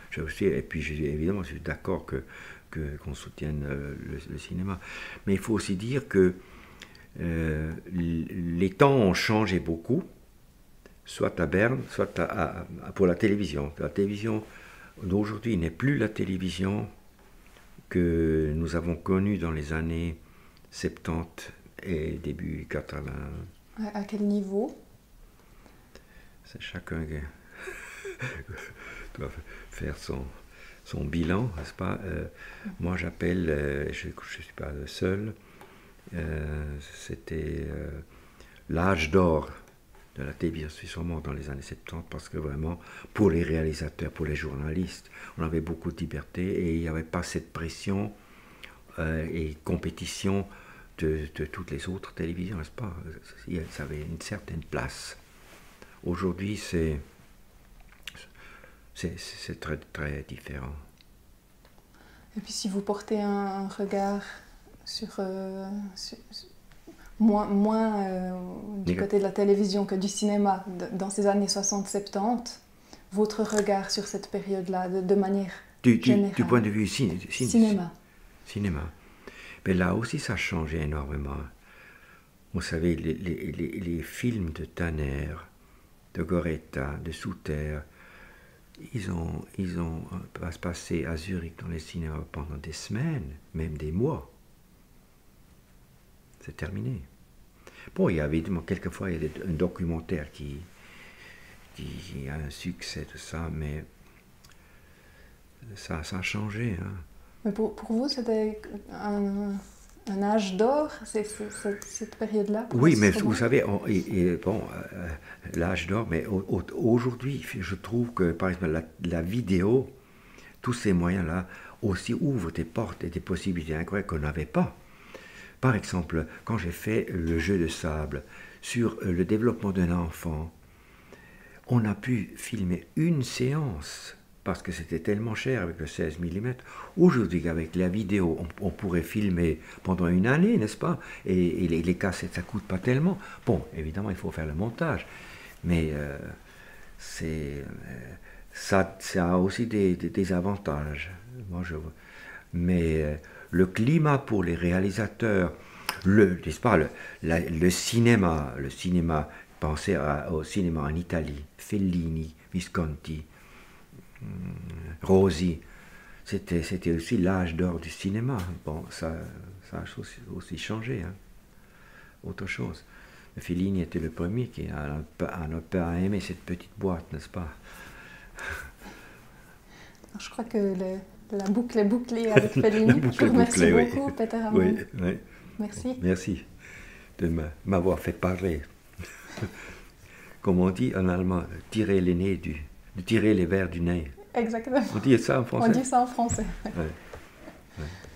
je aussi, et puis je, évidemment, je suis d'accord que, que, qu'on soutienne euh, le, le cinéma. Mais il faut aussi dire que euh, les temps ont changé beaucoup, soit à Berne, soit à, à, pour la télévision. La télévision d'aujourd'hui n'est plus la télévision que nous avons connue dans les années soixante-dix et début quatre-vingts. À, à quel niveau? C'est chacun qui doit faire son, son bilan, n'est-ce pas? euh, Moi, j'appelle, euh, je ne suis pas le seul, euh, c'était euh, l'âge d'or de la télévision suisse romande dans les années soixante-dix, parce que vraiment, pour les réalisateurs, pour les journalistes, on avait beaucoup de liberté et il n'y avait pas cette pression euh, et compétition de, de toutes les autres télévisions, n'est-ce pas? Ça avait une certaine place. Aujourd'hui, c'est, c'est, c'est très, très différent. Et puis si vous portez un, un regard sur... Euh, sur, sur moins, moins euh, du côté de la télévision que du cinéma, de, dans ces années soixante soixante-dix, votre regard sur cette période-là, de, de manière du, du, générale. Du point de vue ciné, ciné, cinéma. Cinéma. Mais là aussi, ça a changé énormément. Vous savez, les, les, les, les films de Tanner, de Goretta, de Souter, ils ont, ils ont passé à Zurich dans les cinémas pendant des semaines, même des mois. C'est terminé. Bon, il y a évidemment, quelquefois, il y a des, un documentaire qui, qui a un succès, tout ça, mais ça, ça a changé. Hein. Mais pour, pour vous, c'était un, un âge d'or, c'est, c'est, c'est, cette période-là? Oui, mais vous savez, on, et, et, bon, euh, l'âge d'or, mais au, au, aujourd'hui, je trouve que, par exemple, la, la vidéo, tous ces moyens-là, aussi ouvrent des portes et des possibilités incroyables qu'on n'avait pas. Par exemple, quand j'ai fait le jeu de sable sur le développement d'un enfant, on a pu filmer une séance parce que c'était tellement cher avec le seize millimètres. Aujourd'hui, avec la vidéo, on, on pourrait filmer pendant une année, n'est-ce pas? Et, et les, les cassettes, ça ne coûte pas tellement. Bon, évidemment, il faut faire le montage, mais euh, c'est, euh, ça, ça a aussi des, des, des avantages. Moi, je, mais euh, le climat pour les réalisateurs, le, n'est-ce pas, le, la, le cinéma, le cinéma, pensez à, au cinéma en Italie, Fellini, Visconti, Rosi, c'était, c'était aussi l'âge d'or du cinéma. Bon, ça, ça a aussi, aussi changé, hein. Autre chose. Fellini était le premier qui a un peu, un peu aimé cette petite boîte, n'est-ce pas? Je crois que le, la boucle est bouclée avec Fellini. Je vous remercie bouclée, beaucoup, oui. Peter Hamann. Oui, oui. Merci. Merci de m'avoir fait parler. Comme on dit en allemand, tirer les nez du, tirer les verres du nez. Exactement. On dit ça en français? On dit ça en français. Ouais. Ouais.